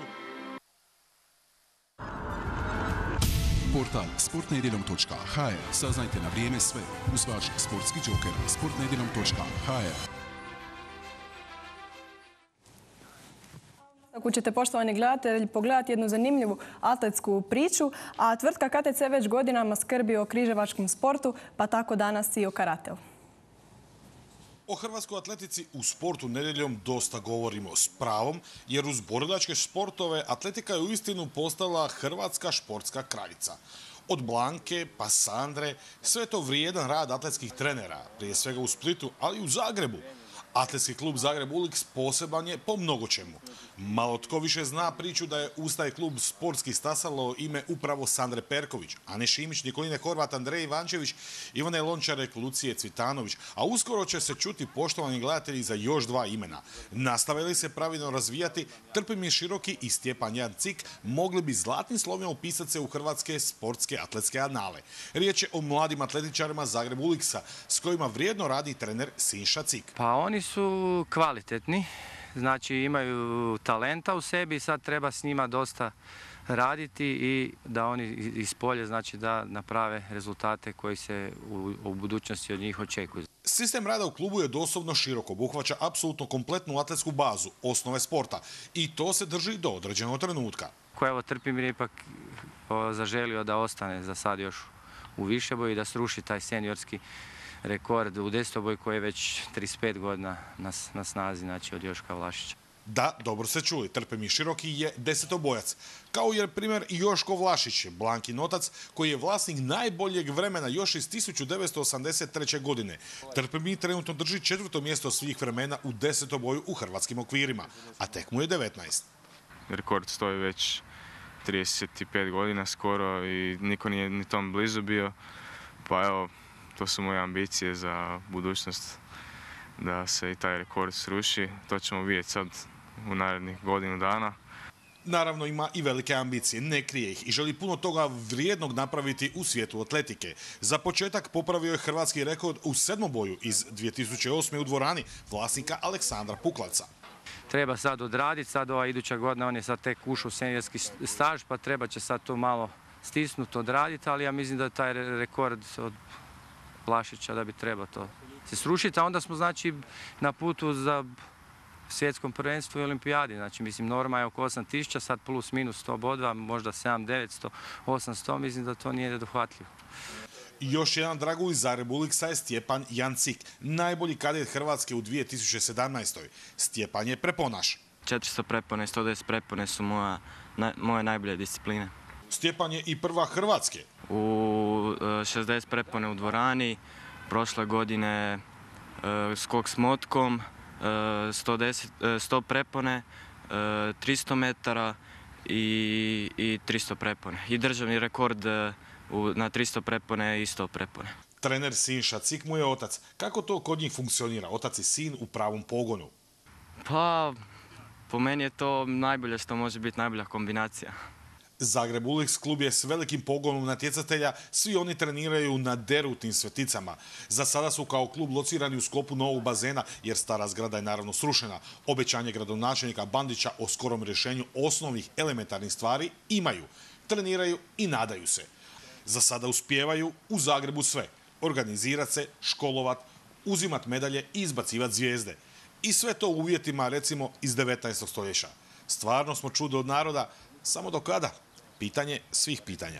Portal sport nedjeljom točka ha er. Saznajte na vrijeme sve uz vaš sportski džoker sport nedjeljom točka ha er.
Ako ćete, poštovani gledatelji, pogledati jednu zanimljivu atletsku priču, a tvrtka K T C već godinama skrbi o križevačkom sportu, pa tako danas i o karateu.
O hrvatskoj atletici u sportu nedjeljom dosta govorimo s pravom, jer uz borilačke sportove atletika je uistinu postala hrvatska športska kraljica. Od Blanke pa Sandre, sve to vrijedan rad atletskih trenera, prije svega u Splitu, ali i u Zagrebu. Atletski klub Zagreb Ulix poseban je po mnogo čemu. Malo tko više zna priču da je uz taj klub sportski stasalo ime upravo Sandre Perković, Ane Šimić, Nikoline Horvat, Andrej Ivančević, Ivane Lončarek, Lucije Cvitanović, a uskoro će se čuti, poštovani gledatelji, za još dva imena. Nastave li se pravilno razvijati, Trpimir Široki i Stjepan Jan Cik mogli bi zlatnim slovima upisati se u hrvatske sportske atletske anale. Riječ je o mladim atletičarima Zagreb Ulixa, s kojima vrijedno radi trener Sinša Cik.
Pa oni su kvalitetni, znači imaju talenta u sebi, sad treba s njima dosta raditi i da oni iz polja, znači da naprave rezultate koji se u, u budućnosti od njih očekuju.
Sistem rada u klubu je doslovno širok, obuhvaća apsolutno kompletnu atletsku bazu, osnove sporta i to se drži do određenog trenutka.
Ko evo Trpimir je ipak o, zaželio da ostane za sad još u višeboju i da sruši taj seniorski rekord u desetoboj koji je već trideset pet godina na, na snazi, znači od Joška Vlašića.
Da, dobro se čuli, Trpimir Široki je desetobojac. Kao je primjer i Joško Vlašić, Blankin otac, koji je vlasnik najboljeg vremena još iz tisuću devetsto osamdeset treće. godine. Trpimir trenutno drži četvrto mjesto svih vremena u desetoboju u hrvatskim okvirima, a tek mu je devetnaest.
rekord stoji već trideset pet godina skoro i niko nije ni tom blizu bio. Pa evo, to su moje ambicije za budućnost, da se i taj rekord sruši. To ćemo vidjeti sad u narednih godinu dana.
Naravno ima i velike ambicije, ne krije ih i želi puno toga vrijednog napraviti u svijetu atletike. Za početak popravio je hrvatski rekord u sedmoboju iz dvije tisuće osme. u dvorani vlasnika Aleksandra Puklavca.
Treba sad odraditi, sad ova iduća godina, on je sad tek ušao u seniorski staž, pa treba će sad to malo stisnuti, odraditi, ali ja mislim da je taj rekord od Plašića da bi treba to se srušiti, a onda smo znači na putu za svjetskom prvenstvu i olimpijadi. Znači, mislim, norma je oko osam tisuća, sad plus minus sto bodova, možda sedam, devetsto, osamsto, mislim da to nije nedohvatljivo.
Još jedan dragulj Zagreb Uliksa je Stjepan Jancik, najbolji kadet Hrvatske u dvije tisuće sedamnaestoj. Stjepan je preponaš.
četiristo prepone i sto deset prepone su moja, na, moje najbolje discipline.
Stjepan je i prva Hrvatske.
U šezdeset prepone u dvorani, prošle godine skok s motkom, sto deset, sto prepone, tristo metara i, i tristo prepone. I državni rekord u, na tristo prepone i sto prepone.
Trener Sinša Cik mu je otac. Kako to kod njih funkcionira, otac i sin u pravom pogonu?
Pa, po meni je to najbolje što može biti najbolja kombinacija.
Zagreb Uliks klub je s velikim pogonom natjecatelja, svi oni treniraju na derutnim Sveticama. Za sada su kao klub locirani u sklopu novog bazena, jer stara zgrada je naravno srušena. Obećanje gradonačelnika Bandića o skorom rješenju osnovnih elementarnih stvari imaju. Treniraju i nadaju se. Za sada uspijevaju u Zagrebu sve. Organizirat se, školovat, uzimat medalje i izbacivat zvijezde. I sve to u uvjetima, recimo, iz devetnaestog stoljeća. Stvarno smo čudo od naroda, samo do kada? Pitanje svih pitanja.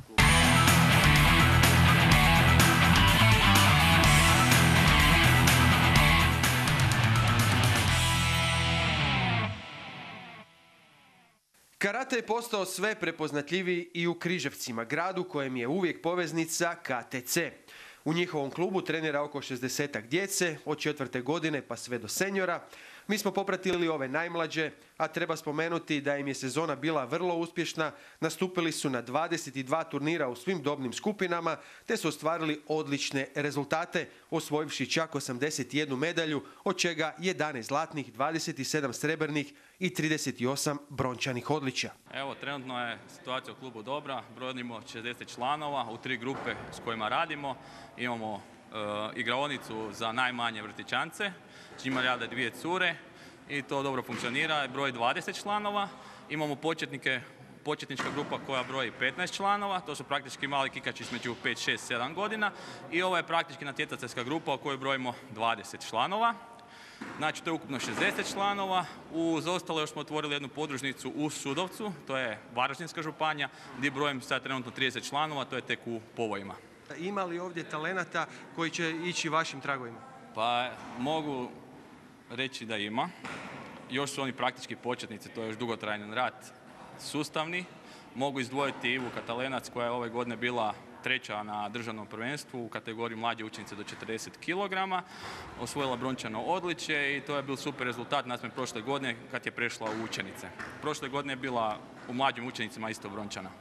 Karate je postao sve prepoznatljiviji i u Križevcima, gradu kojem je uvijek poveznica K T C. U njihovom klubu trenira oko šezdesetak djece, od četvrte godine pa sve do seniora. Mi smo popratili ove najmlađe, a treba spomenuti da im je sezona bila vrlo uspješna. Nastupili su na dvadeset dva turnira u svim dobnim skupinama, te su ostvarili odlične rezultate, osvojivši čak osamdeset jednu medalju, od čega jedanaest zlatnih, dvadeset sedam srebrnih i trideset osam brončanih odličja.
Evo, trenutno je situacija u klubu dobra, brojimo šezdeset članova u tri grupe s kojima radimo. Imamo uh, igraonicu za najmanje vrtićance, čime rade dvije cure i to dobro funkcionira, broj dvadeset članova. Imamo početnike, početnička grupa koja broji petnaest članova, to su praktički mali kikači između pet, šest, sedam godina i ovo je praktički natjecateljska grupa u kojoj brojimo dvadeset članova. Znači, to je ukupno šezdeset članova. Uz ostalo još smo otvorili jednu podružnicu u Sudovcu, to je Varaždinska županija, gdje brojim sad trenutno trideset članova, to je tek u povojima.
Ima li ovdje talenata koji će ići vašim tragovima?
Pa mogu reći da ima. Još su oni praktički početnici, to je još dugotrajan rad sustavni. Mogu izdvojiti Ivu Katalenac koja je ove godine bila treća na državnom prvenstvu u kategoriji mlađe učenice do četrdeset kilograma. Osvojila brončano odličje i to je bil super rezultat naspram prošle godine kad je prešla u učenice. Prošle godine je bila u mlađim učenicima isto brončana.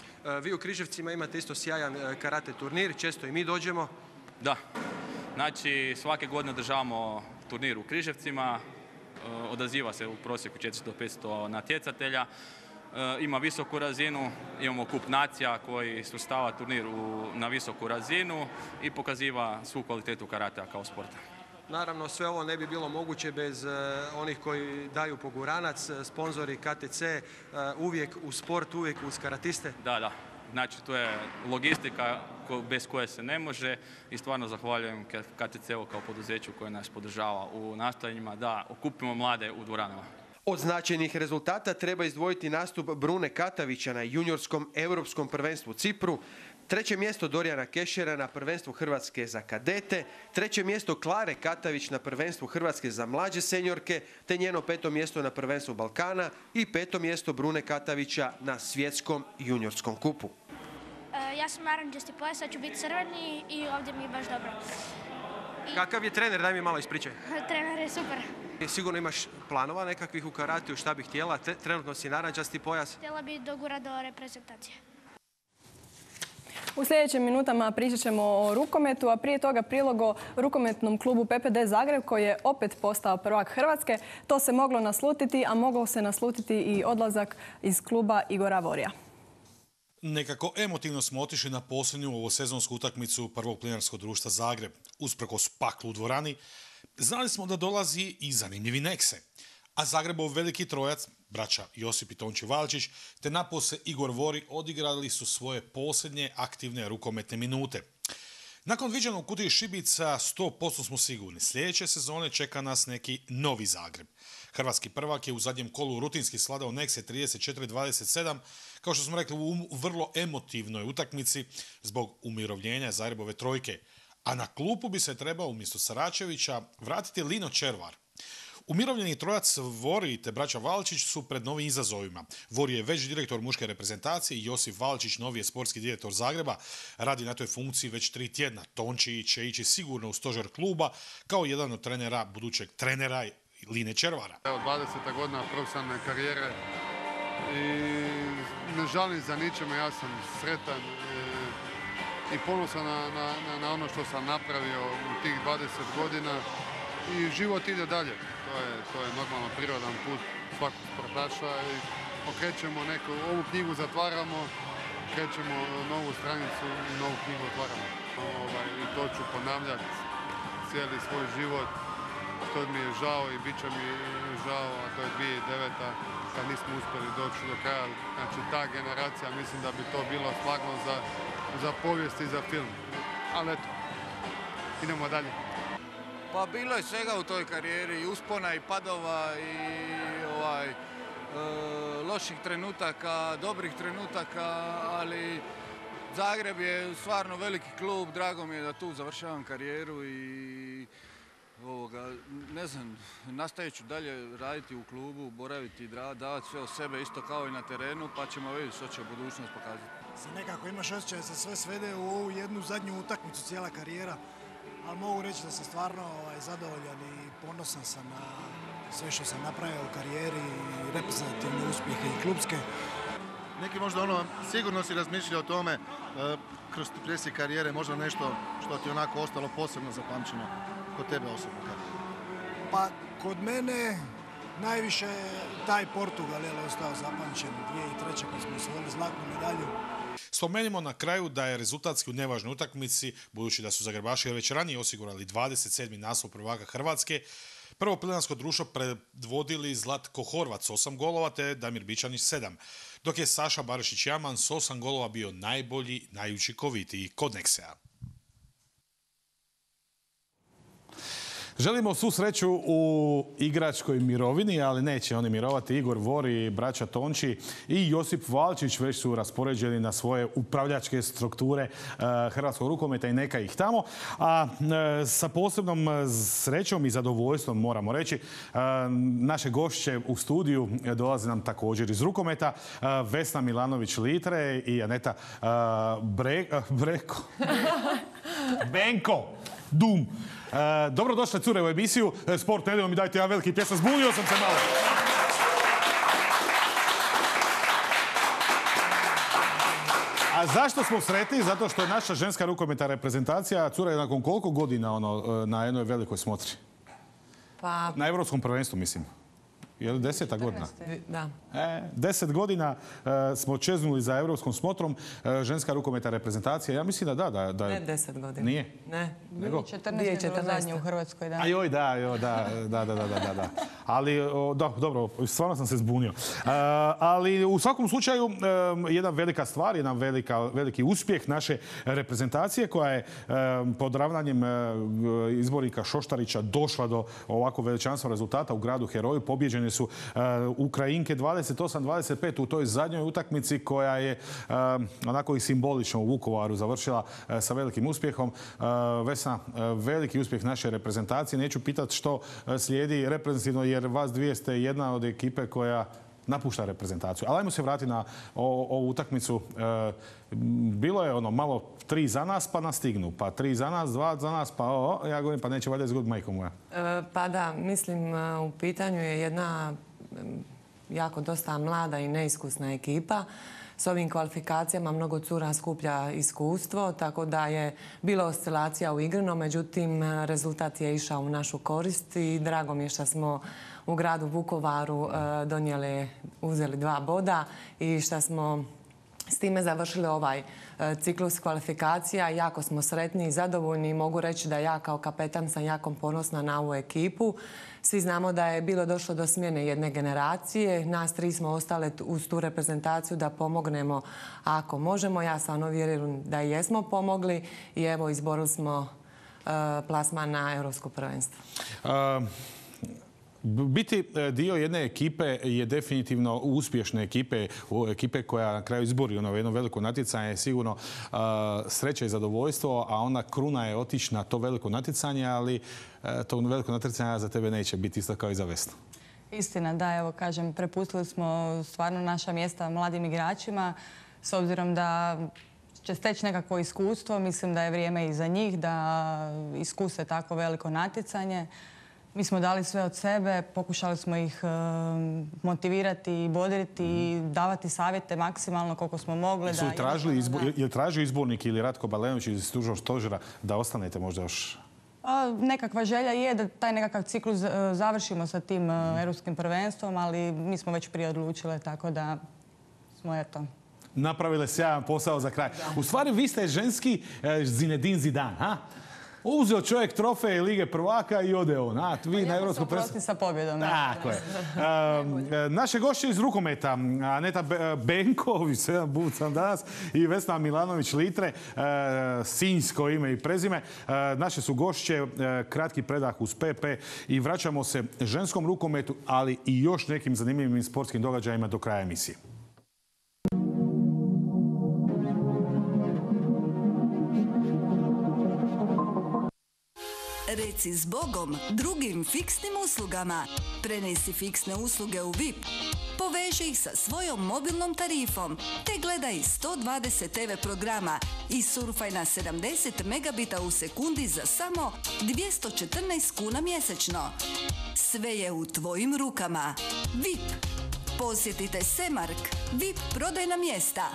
Vi u Križevcima imate isto sjajan karate turnir, često i mi dođemo.
Da, znači svake godine održavamo turnir u Križevcima, odaziva se u prosjeku četiristo do petsto natjecatelja, ima visoku razinu, imamo kup nacija koji svrstava turnir u, na visoku razinu i pokaziva svu kvalitetu karatea kao sporta.
Naravno, sve ovo ne bi bilo moguće bez uh, onih koji daju poguranac, sponzori K T C, uh, uvijek u sport, uvijek uz karatiste.
Da, da. Znači, to je logistika bez koje se ne može i stvarno zahvaljujem K T C-u kao poduzeću koje nas podržava u nastojanjima da okupimo mlade u dvoranama.
Od značajnih rezultata treba izdvojiti nastup Brune Katavića na juniorskom europskom prvenstvu u Cipru, treće mjesto Dorijana Kešera na prvenstvu Hrvatske za kadete, treće mjesto Klare Katavić na prvenstvu Hrvatske za mlađe senjorke, te njeno peto mjesto na prvenstvu Balkana i peto mjesto Brune Katavića na svjetskom juniorskom kupu.
Ja sam naranđasti pojas, sad ću biti crveni i ovdje mi je baš dobro.
Kakav je trener? Daj mi malo ispričaj.
Trener je super.
Sigurno imaš planova nekakvih u karatiju, šta bi htjela? Trenutno si narančasti pojas.
Htjela bi dogura do reprezentacije.
U sljedećim minutama pričat ćemo o rukometu, a prije toga prilog o rukometnom klubu P P D Zagreb koji je opet postao prvak Hrvatske. To se moglo naslutiti, a moglo se naslutiti i odlazak iz kluba Igora Vorija.
Nekako emotivno smo otišli na posljednju ovosezonsku utakmicu prvog plinarskog društva Zagreb. Usprkos paklu u dvorani, znali smo da dolazi i zanimljivi nekse. A Zagrebov veliki trojac, braća Josip i Tonči Valčić, te napose Igor Vori odigrali su svoje posljednje aktivne rukometne minute. Nakon viđenog kutije šibica sto posto smo sigurni. Sljedeće sezone čeka nas neki novi Zagreb. Hrvatski prvak je u zadnjem kolu rutinski sladao Nekse trideset četiri dvadeset sedam, kao što smo rekli u vrlo emotivnoj utakmici zbog umirovljenja Zagrebove trojke. A na klupu bi se trebao umjesto Saračevića vratiti Lino Červar. Umirovljeni trojac Vori te braća Valčić su pred novim izazovima. Vori je već direktor muške reprezentacije i Josip Valčić, novi je sportski direktor Zagreba, radi na toj funkciji već tri tjedna. Tonči će ići sigurno u stožer kluba kao jedan od trenera, budućeg trenera Line Červara.
Evo dvadeseta godina profesionalne karijere i ne žalim za ničime, ja sam sretan i ponosan na, na, na ono što sam napravio u tih dvadeset godina i život ide dalje. To je, to je normalno prirodan put svakog sportaša i okrećemo neku, ovu knjigu zatvaramo, krećemo novu stranicu i novu knjigu otvaramo. Ovaj, I to ću ponavljati cijeli svoj život, što mi je žao i bit će mi žao, a to je dvije tisuće deveta kad nismo uspjeli doći do kraja. Znači ta generacija, mislim da bi to bilo stvarno za, za povijest i za film. Ali eto, idemo dalje.
Pa bilo je svega u toj karijeri, i uspona i padova i ovaj, e, loših trenutaka, dobrih trenutaka, ali Zagreb je stvarno veliki klub, drago mi je da tu završavam karijeru i ovoga, ne znam, nastavit ću dalje raditi u klubu, boraviti, davati sve od sebe isto kao i na terenu, pa ćemo vidjeti što će budućnost pokazati.
Se nekako imaš osjećaj da se sve svede u ovu jednu zadnju utakmicu cijela karijera. Ali mogu reći da sam stvarno ovaj, zadovoljan i ponosan sam na sve što sam napravio u karijeri i reprezentativne uspjehe i klubske.
Neki možda ono, sigurno si razmišljao o tome e, kroz presjek karijere, možda nešto što ti onako ostalo posebno zapamćeno kod tebe osobno.
Pa kod mene najviše taj Portugal je ostao zapamćen dvije tisuće treće kad smo osvojili zlatnu medalju.
Spomenimo na kraju da je rezultatski u nevažnoj utakmici, budući da su Zagrebaši već ranije osigurali dvadeset sedmi naslov prvaka Hrvatske, prvo plinarsko društvo predvodili Zlatko Horvat s osam golova te Damir Bičanić sedam, dok je Saša Barišić-Jaman s osam golova bio najbolji, najučinkovitiji kod Neksea. Želimo svu sreću u igračkoj mirovini, ali neće oni mirovati. Igor Vori, braća Tonči i Josip Valčić već su raspoređeni na svoje upravljačke strukture hrvatskog rukometa i neka ih tamo. A sa posebnom srećom i zadovoljstvom, moramo reći, naše gošće u studiju dolaze nam također iz rukometa. Vesna Milanović-Litre i Aneta Bre... Breko. Benko. Dum. E, dobrodošle cure u emisiju Sport nedeljom i dajte jedan veliki pjesma. Zbunio sam se malo. A zašto smo sretni? Zato što je naša ženska rukometna reprezentacija, cura je nakon koliko godina ono, na jednoj velikoj smotri?
Pa...
Na Europskom prvenstvu, mislim. Je li deseta godina?
Da.
E, deset godina e, smo čeznuli za europskom smotrom e, ženska rukometna reprezentacija. Ja mislim da da. da, da
ne deset godina.
Nije?
Ne.
Nego?
dvije tisuće četrnaeste u Hrvatskoj, da.
A joj, da, joj, da, da, da, da, da, da. Ali, o, da, dobro, stvarno sam se zbunio. E, ali u svakom slučaju, e, jedna velika stvar, jedan velika, veliki uspjeh naše reprezentacije koja je e, pod ravnanjem e, izbornika Šoštarića došla do ovako veličanstvenog rezultata u gradu Heroju. Pobjeđeni su uh, Ukrajinke dvadeset osam dvadeset pet u toj zadnjoj utakmici koja je uh, onako i simbolično u Vukovaru završila uh, sa velikim uspjehom. Uh, Vesna, uh, veliki uspjeh naše reprezentacije. Neću pitati što uh, slijedi reprezentativno jer vas dvije ste jedna od ekipe koja
napušta reprezentaciju. Ali ajmo se vratiti na ovu utakmicu. Bilo je ono malo tri za nas pa nas stignu, pa tri za nas, dva za nas, pa o, ja govorim pa neće valjda izgubiti majko moja.
Pa da, mislim u pitanju je jedna jako dosta mlada i neiskusna ekipa. S ovim kvalifikacijama mnogo cura skuplja iskustvo, tako da je bila oscilacija u igri, no međutim rezultat je išao u našu korist i drago mi je što smo u gradu Vukovaru donijeli, uzeli dva boda i što smo s time završili ovaj ciklus kvalifikacija. Jako smo sretni i zadovoljni i mogu reći da ja kao kapetan sam jako ponosna na ovu ekipu. Svi znamo da je bilo došlo do smjene jedne generacije. Nas tri smo ostale uz tu reprezentaciju da pomognemo ako možemo. Ja stvarno vjerujem da jesmo pomogli i evo izborili smo plasman na Europsko prvenstvo.
Biti dio jedne ekipe je definitivno uspješne ekipe, ekipe koja na kraju izbori ono jedno veliko natjecanje je sigurno uh, sreća i zadovoljstvo, a ona kruna je otići na to veliko natjecanje, ali uh, to veliko natjecanje za tebe neće biti isto kao i za Vesnu.
Istina, da, evo kažem, prepustili smo stvarno naša mjesta mladim igračima, s obzirom da će steći nekakvo iskustvo, mislim da je vrijeme i za njih da iskuse tako veliko natjecanje. Mi smo dali sve od sebe, pokušali smo ih motivirati i bodriti i davati savjete maksimalno koliko smo mogli.
Su tražili izbor, je tražio izbornik ili Ratko Balenović iz Stručnog stožera da ostanete možda još?
Nekakva želja je da taj nekakav ciklus završimo sa tim europskim prvenstvom, ali mi smo već prije odlučile, tako da smo eto...
Napravile sjajan posao za kraj. U stvari vi ste ženski Zinedine Zidane, ha? Uzeo čovjek trofej Lige prvaka i ode on. A, vi na Europskom prvenstvu
sa pobjedom.
Tako je. Naše gošće iz rukometa, Aneta Benković, sedam bucam danas, i Vesna Milanović-Litre, sinjsko ime i prezime. Naše su gošće, kratki predah uz P P i vraćamo se ženskom rukometu, ali i još nekim zanimljivim sportskim događajima do kraja emisije.
Reci zbogom drugim fiksnim uslugama. Prenesi fiksne usluge u V I P. Poveži ih sa svojom mobilnom tarifom te gledaj sto dvadeset te ve programa i surfaj na sedamdeset megabita u sekundi za samo dvjesto četrnaest kuna mjesečno. Sve je u tvojim rukama. V I P. Posjetite Semark, V I P prodajna mjesta.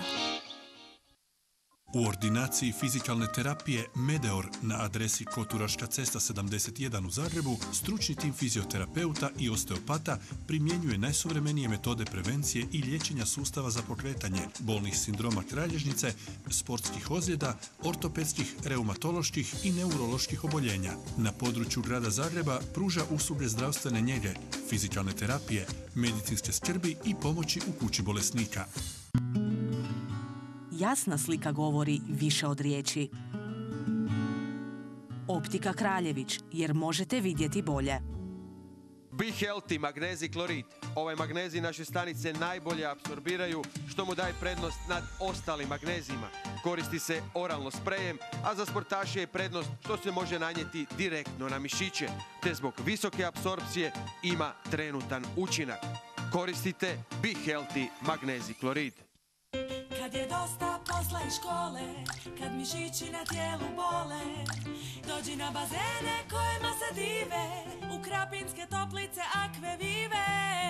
U ordinaciji fizikalne terapije Medeor na adresi Koturaška cesta sedamdeset jedan u Zagrebu stručni tim fizioterapeuta i osteopata primjenjuje najsuvremenije metode prevencije i liječenja sustava za pokretanje bolnih sindroma kralježnice, sportskih ozljeda, ortopedskih, reumatoloških i neuroloških oboljenja. Na području grada Zagreba pruža usluge zdravstvene njege, fizikalne terapije, medicinske skrbi i pomoći u kući bolesnika.
Jasna slika govori više od riječi. Optika Kraljević, jer možete vidjeti bolje.
Be Healthy magnezij klorid. Ovaj magnezij naše stanice najbolje apsorbiraju, što mu daje prednost nad ostalim magnezijima. Koristi se oralno sprejem, a za sportaše je prednost što se može nanijeti direktno na mišiće, te zbog visoke apsorpcije ima trenutan učinak. Koristite Be Healthy magnezij klorid.
Kad je dosta posla i škole, kad mišići na tijelu bole, dođi na bazene kojima se dive, u Krapinske toplice Akve Vive.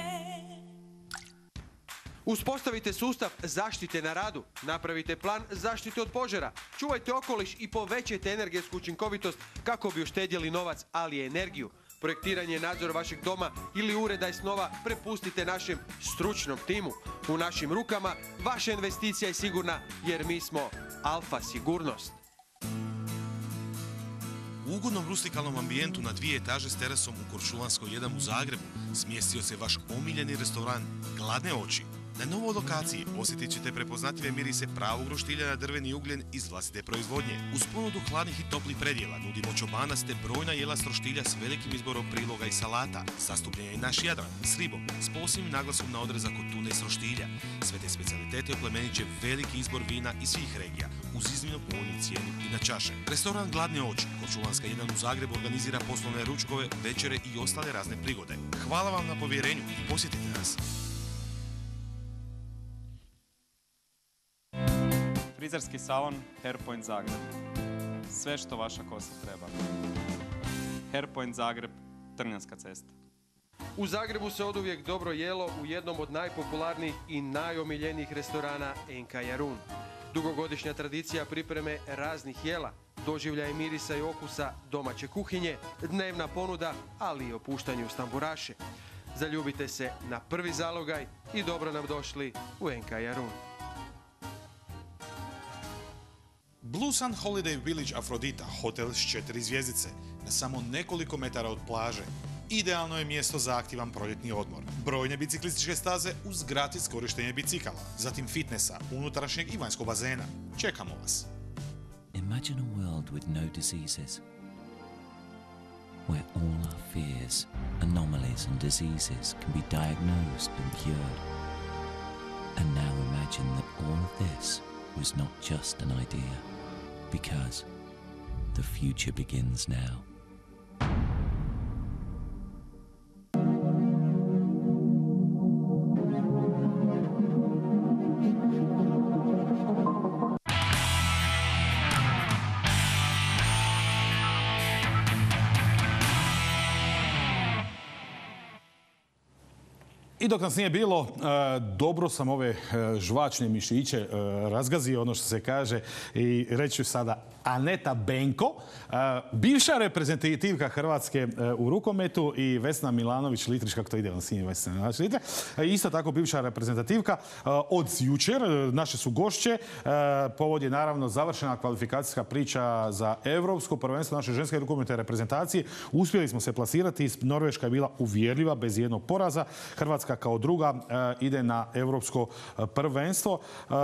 Uspostavite sustav zaštite na radu, napravite plan zaštite od požara, čuvajte okoliš i povećajte energetsku učinkovitost kako bi uštedjeli novac, ali i energiju. Projektiranje i nadzor vašeg doma ili ureda i snova prepustite našem stručnom timu. U našim rukama vaša investicija je sigurna jer mi smo Alfa Sigurnost.
U ugodnom rustikalnom ambijentu na dvije etaže s terasom u Korčulanskoj jedan u Zagrebu smjestio se vaš omiljeni restoran Gladne oči. Na novoj lokaciji osjetit ćete prepoznatljive mirise pravog roštilja na drveni ugljen iz vlastite proizvodnje. Uz ponudu hladnih i toplih predjela nudimo čobanaste brojna jela s roštilja s velikim izborom priloga i salata. Zastupljen je i naš Jadran s ribom, s posebnim naglasom na odrezak od tune s roštilja. Sve te specijalitete oplemenit će veliki izbor vina iz svih regija, uz iznimno povoljnu cijenu i na čaše. Restoran Gladne oči, Korčulanska jedan u Zagrebu, organizira poslovne ručkove, večere i ostale razne prigode. Hvala vam na povjerenju i posjetite nas.
Frizerski salon Hairpoint Zagreb. Sve što vaša kosa treba. Hairpoint Zagreb, Trnjanska cesta.
U Zagrebu se oduvijek dobro jelo u jednom od najpopularnijih i najomiljenijih restorana Enka Jarun. Dugogodišnja tradicija pripreme raznih jela, doživljaj mirisa i okusa domaće kuhinje, dnevna ponuda, ali i opuštanje uz tamburaše. Zaljubite se na prvi zalogaj i dobro nam došli u Enka Jarun.
Blue Sun Holiday Village Afrodita, hotel s četiri zvjezdice, na samo nekoliko metara od plaže. Idealno je mjesto za aktivan proljetni odmor. Brojne biciklističke staze uz gratis korištenje bicikala, zatim fitnessa, unutrašnjeg i vanjskog bazena. Čekamo vas.
Imagine a world with no diseases, where all our fears, anomalies and diseases can be diagnosed and cured. And now imagine that all of this was not just an idea, because the future begins now.
I dok nas nije bilo, dobro sam ove žvačne mišiće razgazio, ono što se kaže, i reći ću sada Aneta Benko, bivša reprezentativka Hrvatske u rukometu, i Vesna Milanović-Litrić, kako to ide, on sinje Vesna Milanović-Litrić, isto tako bivša reprezentativka. Od jučer naše su gošće, povod je naravno završena kvalifikacijska priča za Europsko prvenstvo naše ženske rukometne reprezentacije. Uspjeli smo se plasirati, Norveška je bila uvjerljiva bez jednog poraza. Hrvatska kao druga ide na Europsko prvenstvo.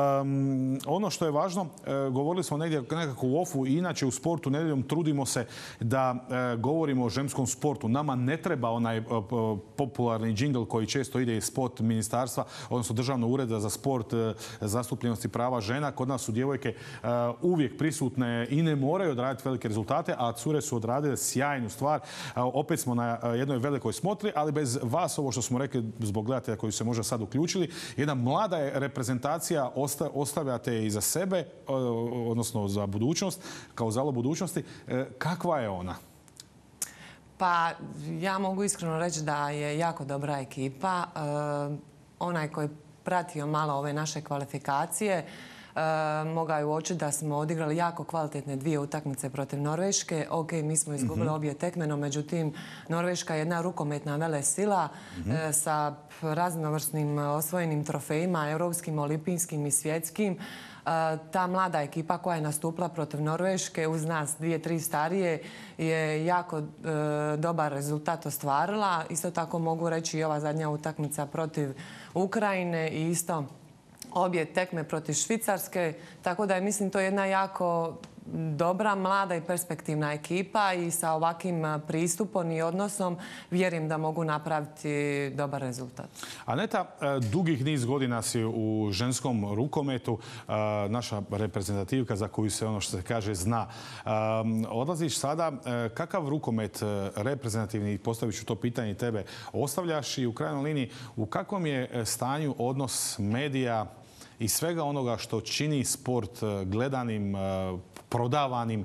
Ono što je važno, govorili smo negdje nekako u ofu, i inače u sportu nedjeljom trudimo se da govorimo o ženskom sportu. Nama ne treba onaj popularni džingl koji često ide iz sport ministarstva, odnosno Državnog ureda za sport, zastupljenosti prava žena. Kod nas su djevojke uvijek prisutne i ne moraju odraditi velike rezultate, a cure su odradile sjajnu stvar. Opet smo na jednoj velikoj smotri, ali bez vas, ovo što smo rekli zbog gledatelja koji se možda sad uključili, jedna mlada reprezentacija ostavljate iza sebe, odnosno za budućnost, kao zalog budućnosti. Kakva je ona?
Pa ja mogu iskreno reći da je jako dobra ekipa. Onaj koji je pratio malo ove naše kvalifikacije, mogao je uočiti da smo odigrali jako kvalitetne dvije utakmice protiv Norveške. Ok, mi smo izgubili mm-hmm. obje tekme, no međutim Norveška je jedna rukometna velesila mm-hmm. sa raznovrsnim osvojenim trofejima, europskim, olimpijskim i svjetskim. Ta mlada ekipa koja je nastupila protiv Norveške uz nas dvije, tri starije je jako e, dobar rezultat ostvarila. Isto tako mogu reći i ova zadnja utakmica protiv Ukrajine i isto obje tekme protiv Švicarske. Tako da je, mislim, to jedna jako dobra, mlada i perspektivna ekipa i sa ovakvim pristupom i odnosom vjerujem da mogu napraviti dobar rezultat.
Aneta, dugih niz godina si u ženskom rukometu, naša reprezentativka za koju se ono što se kaže zna. Odlaziš sada, kakav rukomet reprezentativni, postavit ću to pitanje tebe, ostavljaš i u krajnjoj liniji u kakvom je stanju odnos medija i svega onoga što čini sport gledanim, prodavanim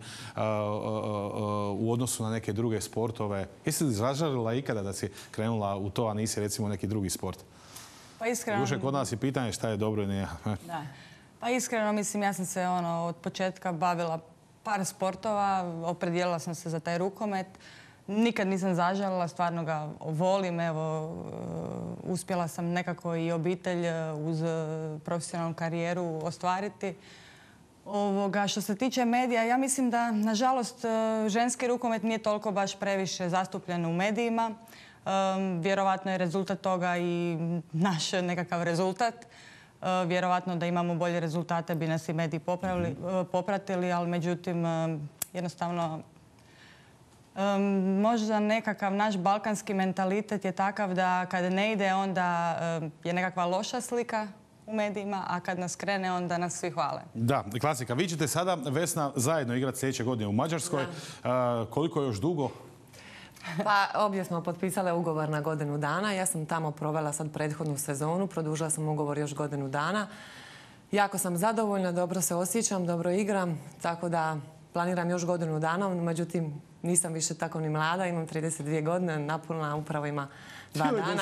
u odnosu na neke druge sportove? Jesi li izražalila ikada da si krenula u to, a nisi recimo neki drugi sport?
Pa iskreno...
Duše, kod nas je pitanje šta je dobro i nije.
Da. Pa iskreno, mislim, ja sam se ono, od početka bavila par sportova, opredijelila sam se za taj rukomet. Nikad nisam zažalila, stvarno ga volim, evo, uspjela sam nekako i obitelj uz profesionalnu karijeru ostvariti. Ovoga, što se tiče medija, ja mislim da, nažalost, ženski rukomet nije toliko baš previše zastupljen u medijima. Um, vjerovatno je rezultat toga i naš nekakav rezultat. Uh, vjerovatno da imamo bolje rezultate bi nas i mediji popravili, uh, popratili, ali međutim, uh, jednostavno, Um, možda nekakav naš balkanski mentalitet je takav da kad ne ide onda um, je nekakva loša slika u medijima, a kad nas krene onda nas svi hvale.
Da, klasika. Vi ćete sada, Vesna, zajedno igrati sljedeće godine u Mađarskoj. Uh, koliko još dugo?
Pa obje smo potpisale ugovor na godinu dana. Ja sam tamo provela sad prethodnu sezonu, produžila sam ugovor još godinu dana. jako sam zadovoljna, dobro se osjećam, dobro igram, tako da planiram još godinu dana, međutim nisam više tako ni mlada, imam trideset dvije godine, napunila upravo ima dva dana.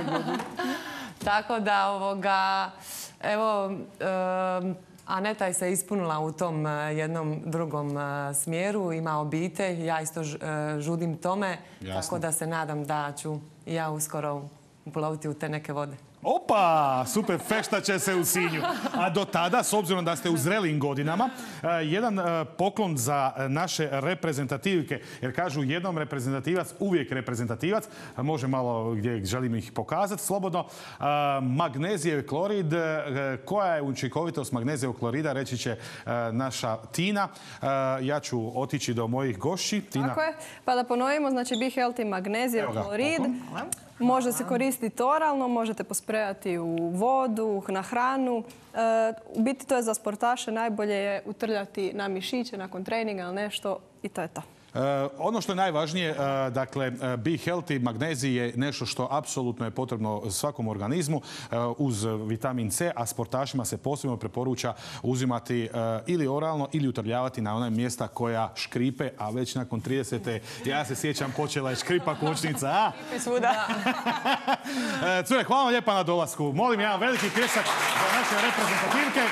Tako da, ovoga, evo, e, Aneta je se ispunila u tom jednom drugom smjeru, ima obitelj, ja isto žudim tome, jasno. Tako da se nadam da ću i ja uskoro uploviti u te neke vode.
Opa, super, fešta će se u Sinju. A do tada, s obzirom da ste u zrelim godinama, jedan poklon za naše reprezentativke, jer kažu jednom reprezentativac, uvijek reprezentativac, može malo gdje želim ih pokazati slobodno. Magnezijev klorid, koja je učinkovitost magnezijevog klorida, reći će naša Tina. Ja ću otići do mojih gošći. Tina.
Tako je, pa da ponovimo, znači Be Healthy magnezijev klorid. Može se koristiti oralno, možete posprejati u vodu, na hranu. U biti to je za sportaše, najbolje je utrljati na mišiće nakon treninga ili nešto i to je to.
Uh, ono što je najvažnije, uh, dakle, uh, Be Healthy magnezij je nešto što apsolutno je potrebno svakom organizmu uh, uz vitamin C, a sportašima se posebno preporuča uzimati uh, ili oralno ili utrljavati na ona mjesta koja škripe, a već nakon tridesete ja se sjećam, počela je škripa kočnica. A?
Svuda.
uh, Cure, hvala vam lijepa na dolasku. Molim jedan veliki pljesak za naše reprezentativke.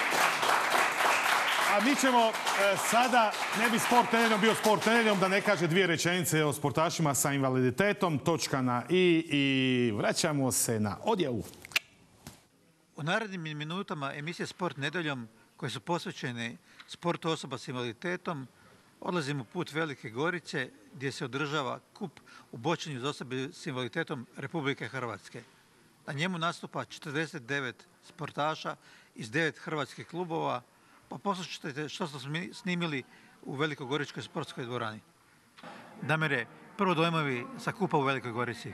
A mi ćemo e, sada, ne bi sport nedeljom bio sport nedeljom, da ne kaže dvije rečenice o sportašima sa invaliditetom, točka na i i vraćamo se na odjavu.
U narednim minutama emisije Sport nedeljom, koje su posvećene sportu osoba s invaliditetom, odlazimo put Velike Gorice, gdje se održava kup u bočenju za osobe s invaliditetom Republike Hrvatske. Na njemu nastupa četrdeset devet sportaša iz devet hrvatskih klubova. Pa poslušajte što smo snimili u Velikogoričkoj sportskoj dvorani. Damire, prvo dojmovi sa kupa u Velikoj Gorici.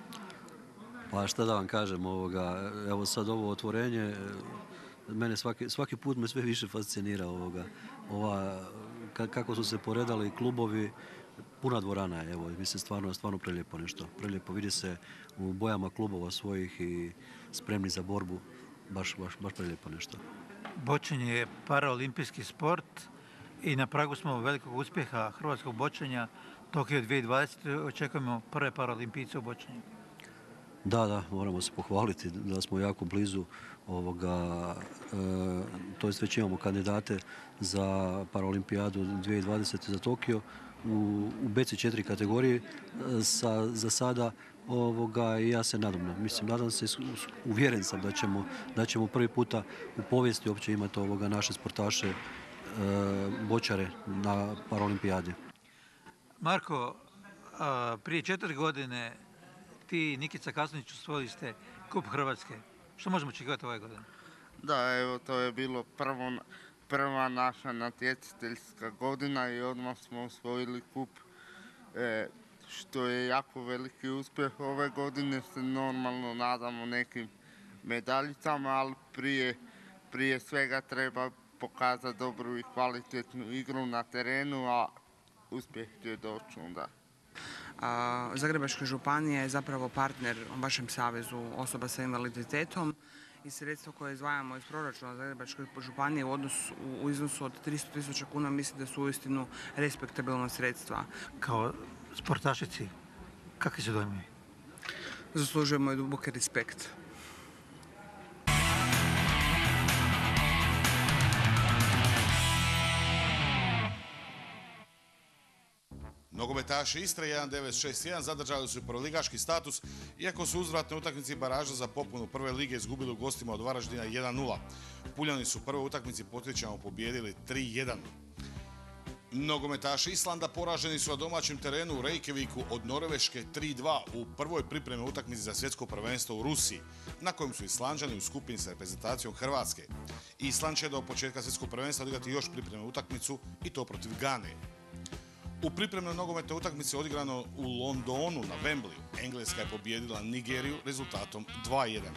Pa šta da vam kažem, ovoga, evo sad ovo otvorenje, mene svaki, svaki put me sve više fascinira ovoga. Ova, kako su se poredali klubovi, puna dvorana je, evo, mislim stvarno, stvarno prelijepo nešto. Prelijepo, vidi se u bojama klubova svojih i spremni za borbu, baš, baš, baš prelijepo nešto.
Bočenje je paraolimpijski sport i na pragu smo velikog uspjeha hrvatskog bočenja. Tokio dvije tisuće dvadesete očekujemo prve paraolimpijce u bočenju.
Da, da, moramo se pohvaliti da smo jako blizu ovoga, e, to jest već imamo kandidate za paraolimpijadu dvije tisuće dvadesete za Tokio u, u B C četiri kategoriji sa, za sada. Ovoga, i ja se nadam, mislim, nadam se, uvjeren sam da ćemo, da ćemo prvi puta u povijesti uopće imati ovoga naše sportaše, e, bočare na paraolimpijadi.
Marko, a, prije četiri godine ti i Nikica Kasunić osvojili ste kup Hrvatske. Što možemo očekivati ove godine?
Da, evo, to je bilo prvo, prva naša natjecateljska godina i odmah smo osvojili kup. E, što je jako veliki uspjeh. Ove godine se normalno nadamo nekim medaljicama, ali prije, prije svega treba pokazati dobru i kvalitetnu igru na terenu, a uspjeh će doći onda.
Zagrebačka županija je zapravo partner u vašem savezu osoba sa invaliditetom i sredstvo koje izdvajamo iz proračuna Zagrebačke županije u, odnosu, u iznosu od tristo tisuća kuna mislim da su uistinu respektabilna sredstva.
Kao sportašici, kakvi se dojmovi?
Zaslužujemo i duboki respekt.
Nogometaši Istre jedan devet šest jedan zadržali su prvoligaški status, iako su uzvratne utakmici baraža za popunu prve lige izgubili u gostima od Varaždina jedan nula. Puljani su u prvoj utakmici podsjećamo pobijedili tri jedan. Nogometaši Islanda poraženi su na domaćem terenu u Reykjaviku od Norveške tri dva u prvoj pripremi utakmici za svjetsko prvenstvo u Rusiji, na kojem su Islanđani u skupini sa reprezentacijom Hrvatske. Island će do početka svjetskog prvenstva odigrati još pripremnu utakmicu i to protiv Gane. U pripremnoj nogometnoj utakmici odigrano u Londonu na Wembleyu, Engleska je pobijedila Nigeriju rezultatom dva jedan.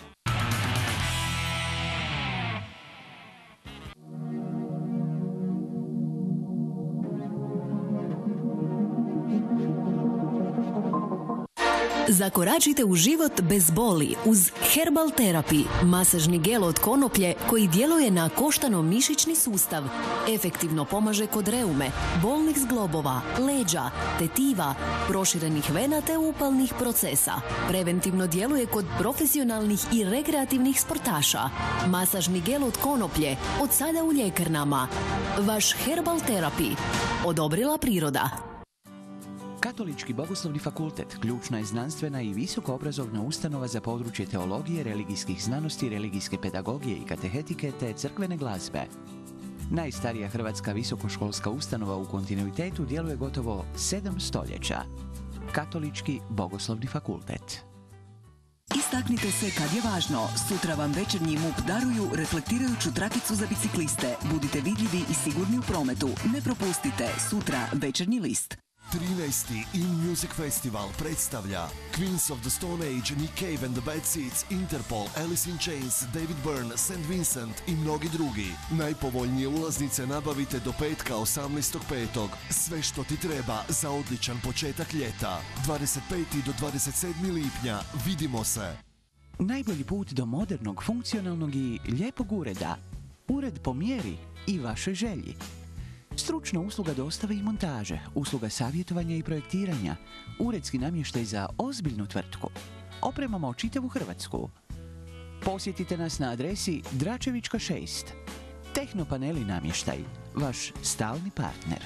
Zakoračite u život bez boli uz Herbal Therapy, masažni gel od konoplje koji djeluje na koštano-mišićni sustav. Efektivno pomaže kod reume, bolnih zglobova, leđa, tetiva, proširenih vena te upalnih procesa. Preventivno djeluje kod profesionalnih i rekreativnih sportaša. Masažni gel od konoplje od sada u ljekarnama. Vaš Herbal Therapy. Odobrila priroda.
Katolički bogoslovni fakultet ključna je znanstvena i visokoobrazovna ustanova za područje teologije, religijskih znanosti, religijske pedagogije i katehetike te crkvene glazbe. Najstarija hrvatska visokoškolska ustanova u kontinuitetu djeluje gotovo sedam stoljeća. Katolički bogoslovni fakultet.
Istaknite se kad je važno. Sutra vam večernji M U P daruju reflektirajuću trakicu za bicikliste. Budite vidljivi i sigurni u prometu. Ne propustite. Sutra večernji list.
trinaesti In Music Festival predstavlja Queens of the Stone Age, Nick Cave and the Bad Seeds, Interpol, Alice in Chains, David Byrne, Saint Vincent i mnogi drugi. Najpovoljnije ulaznice nabavite do petka osamnaestog petog Sve što ti treba za odličan početak ljeta. dvadeset peti do dvadeset sedmi lipnja. Vidimo se!
Najbolji put do modernog, funkcionalnog i lijepog ureda. Ured po mjeri i vašoj želji. Stručna usluga dostave i montaže, usluga savjetovanja i projektiranja, uredski namještaj za ozbiljnu tvrtku. Opremamo čitavu Hrvatsku. Posjetite nas na adresi Dračevička šest. Tehnopaneli namještaj, vaš stalni partner.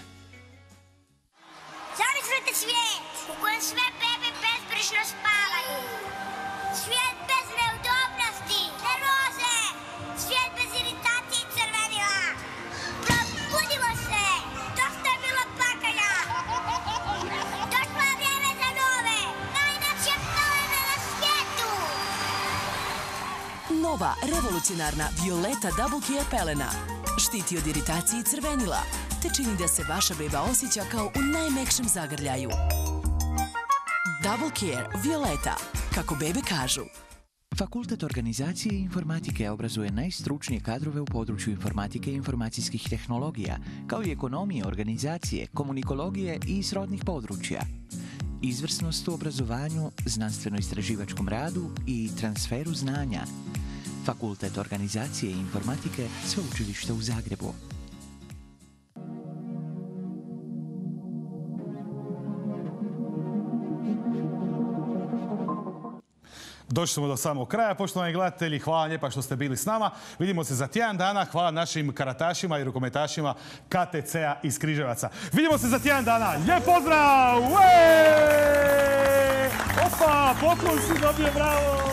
Zamislite svijet u kojem sve bebe bezbrižno spavaju. Svijet bez neudobnosti, nervoze, svijet bez iritacije i crvenila. Probudimo se, dosta je bilo plakanja. Došlo je vrijeme za nove, najjače pelene na svijetu.
Nova, revolucionarna Violeta Double Care pelena. Štiti od iritacije i crvenila, te čini da se vaša beba osjeća kao u najmekšem zagrljaju. Double Care Violeta, kako bebe kažu.
Fakultet organizacije i informatike obrazuje najstručnije kadrove u području informatike i informacijskih tehnologija, kao i ekonomije, organizacije, komunikologije i srodnih područja. Izvrsnost u obrazovanju, znanstveno-istraživačkom radu i transferu znanja. Fakultet organizacije i informatike, Sveučilište u Zagrebu.
Došli smo do samog kraja, poštovani gledatelji. Hvala lijepa što ste bili s nama. Vidimo se za tjedan dana. Hvala našim karatašima i rukometašima K T C-a iz Križevaca. Vidimo se za tjedan dana. Lijep pozdrav! Opa, poklon si dobio, bravo!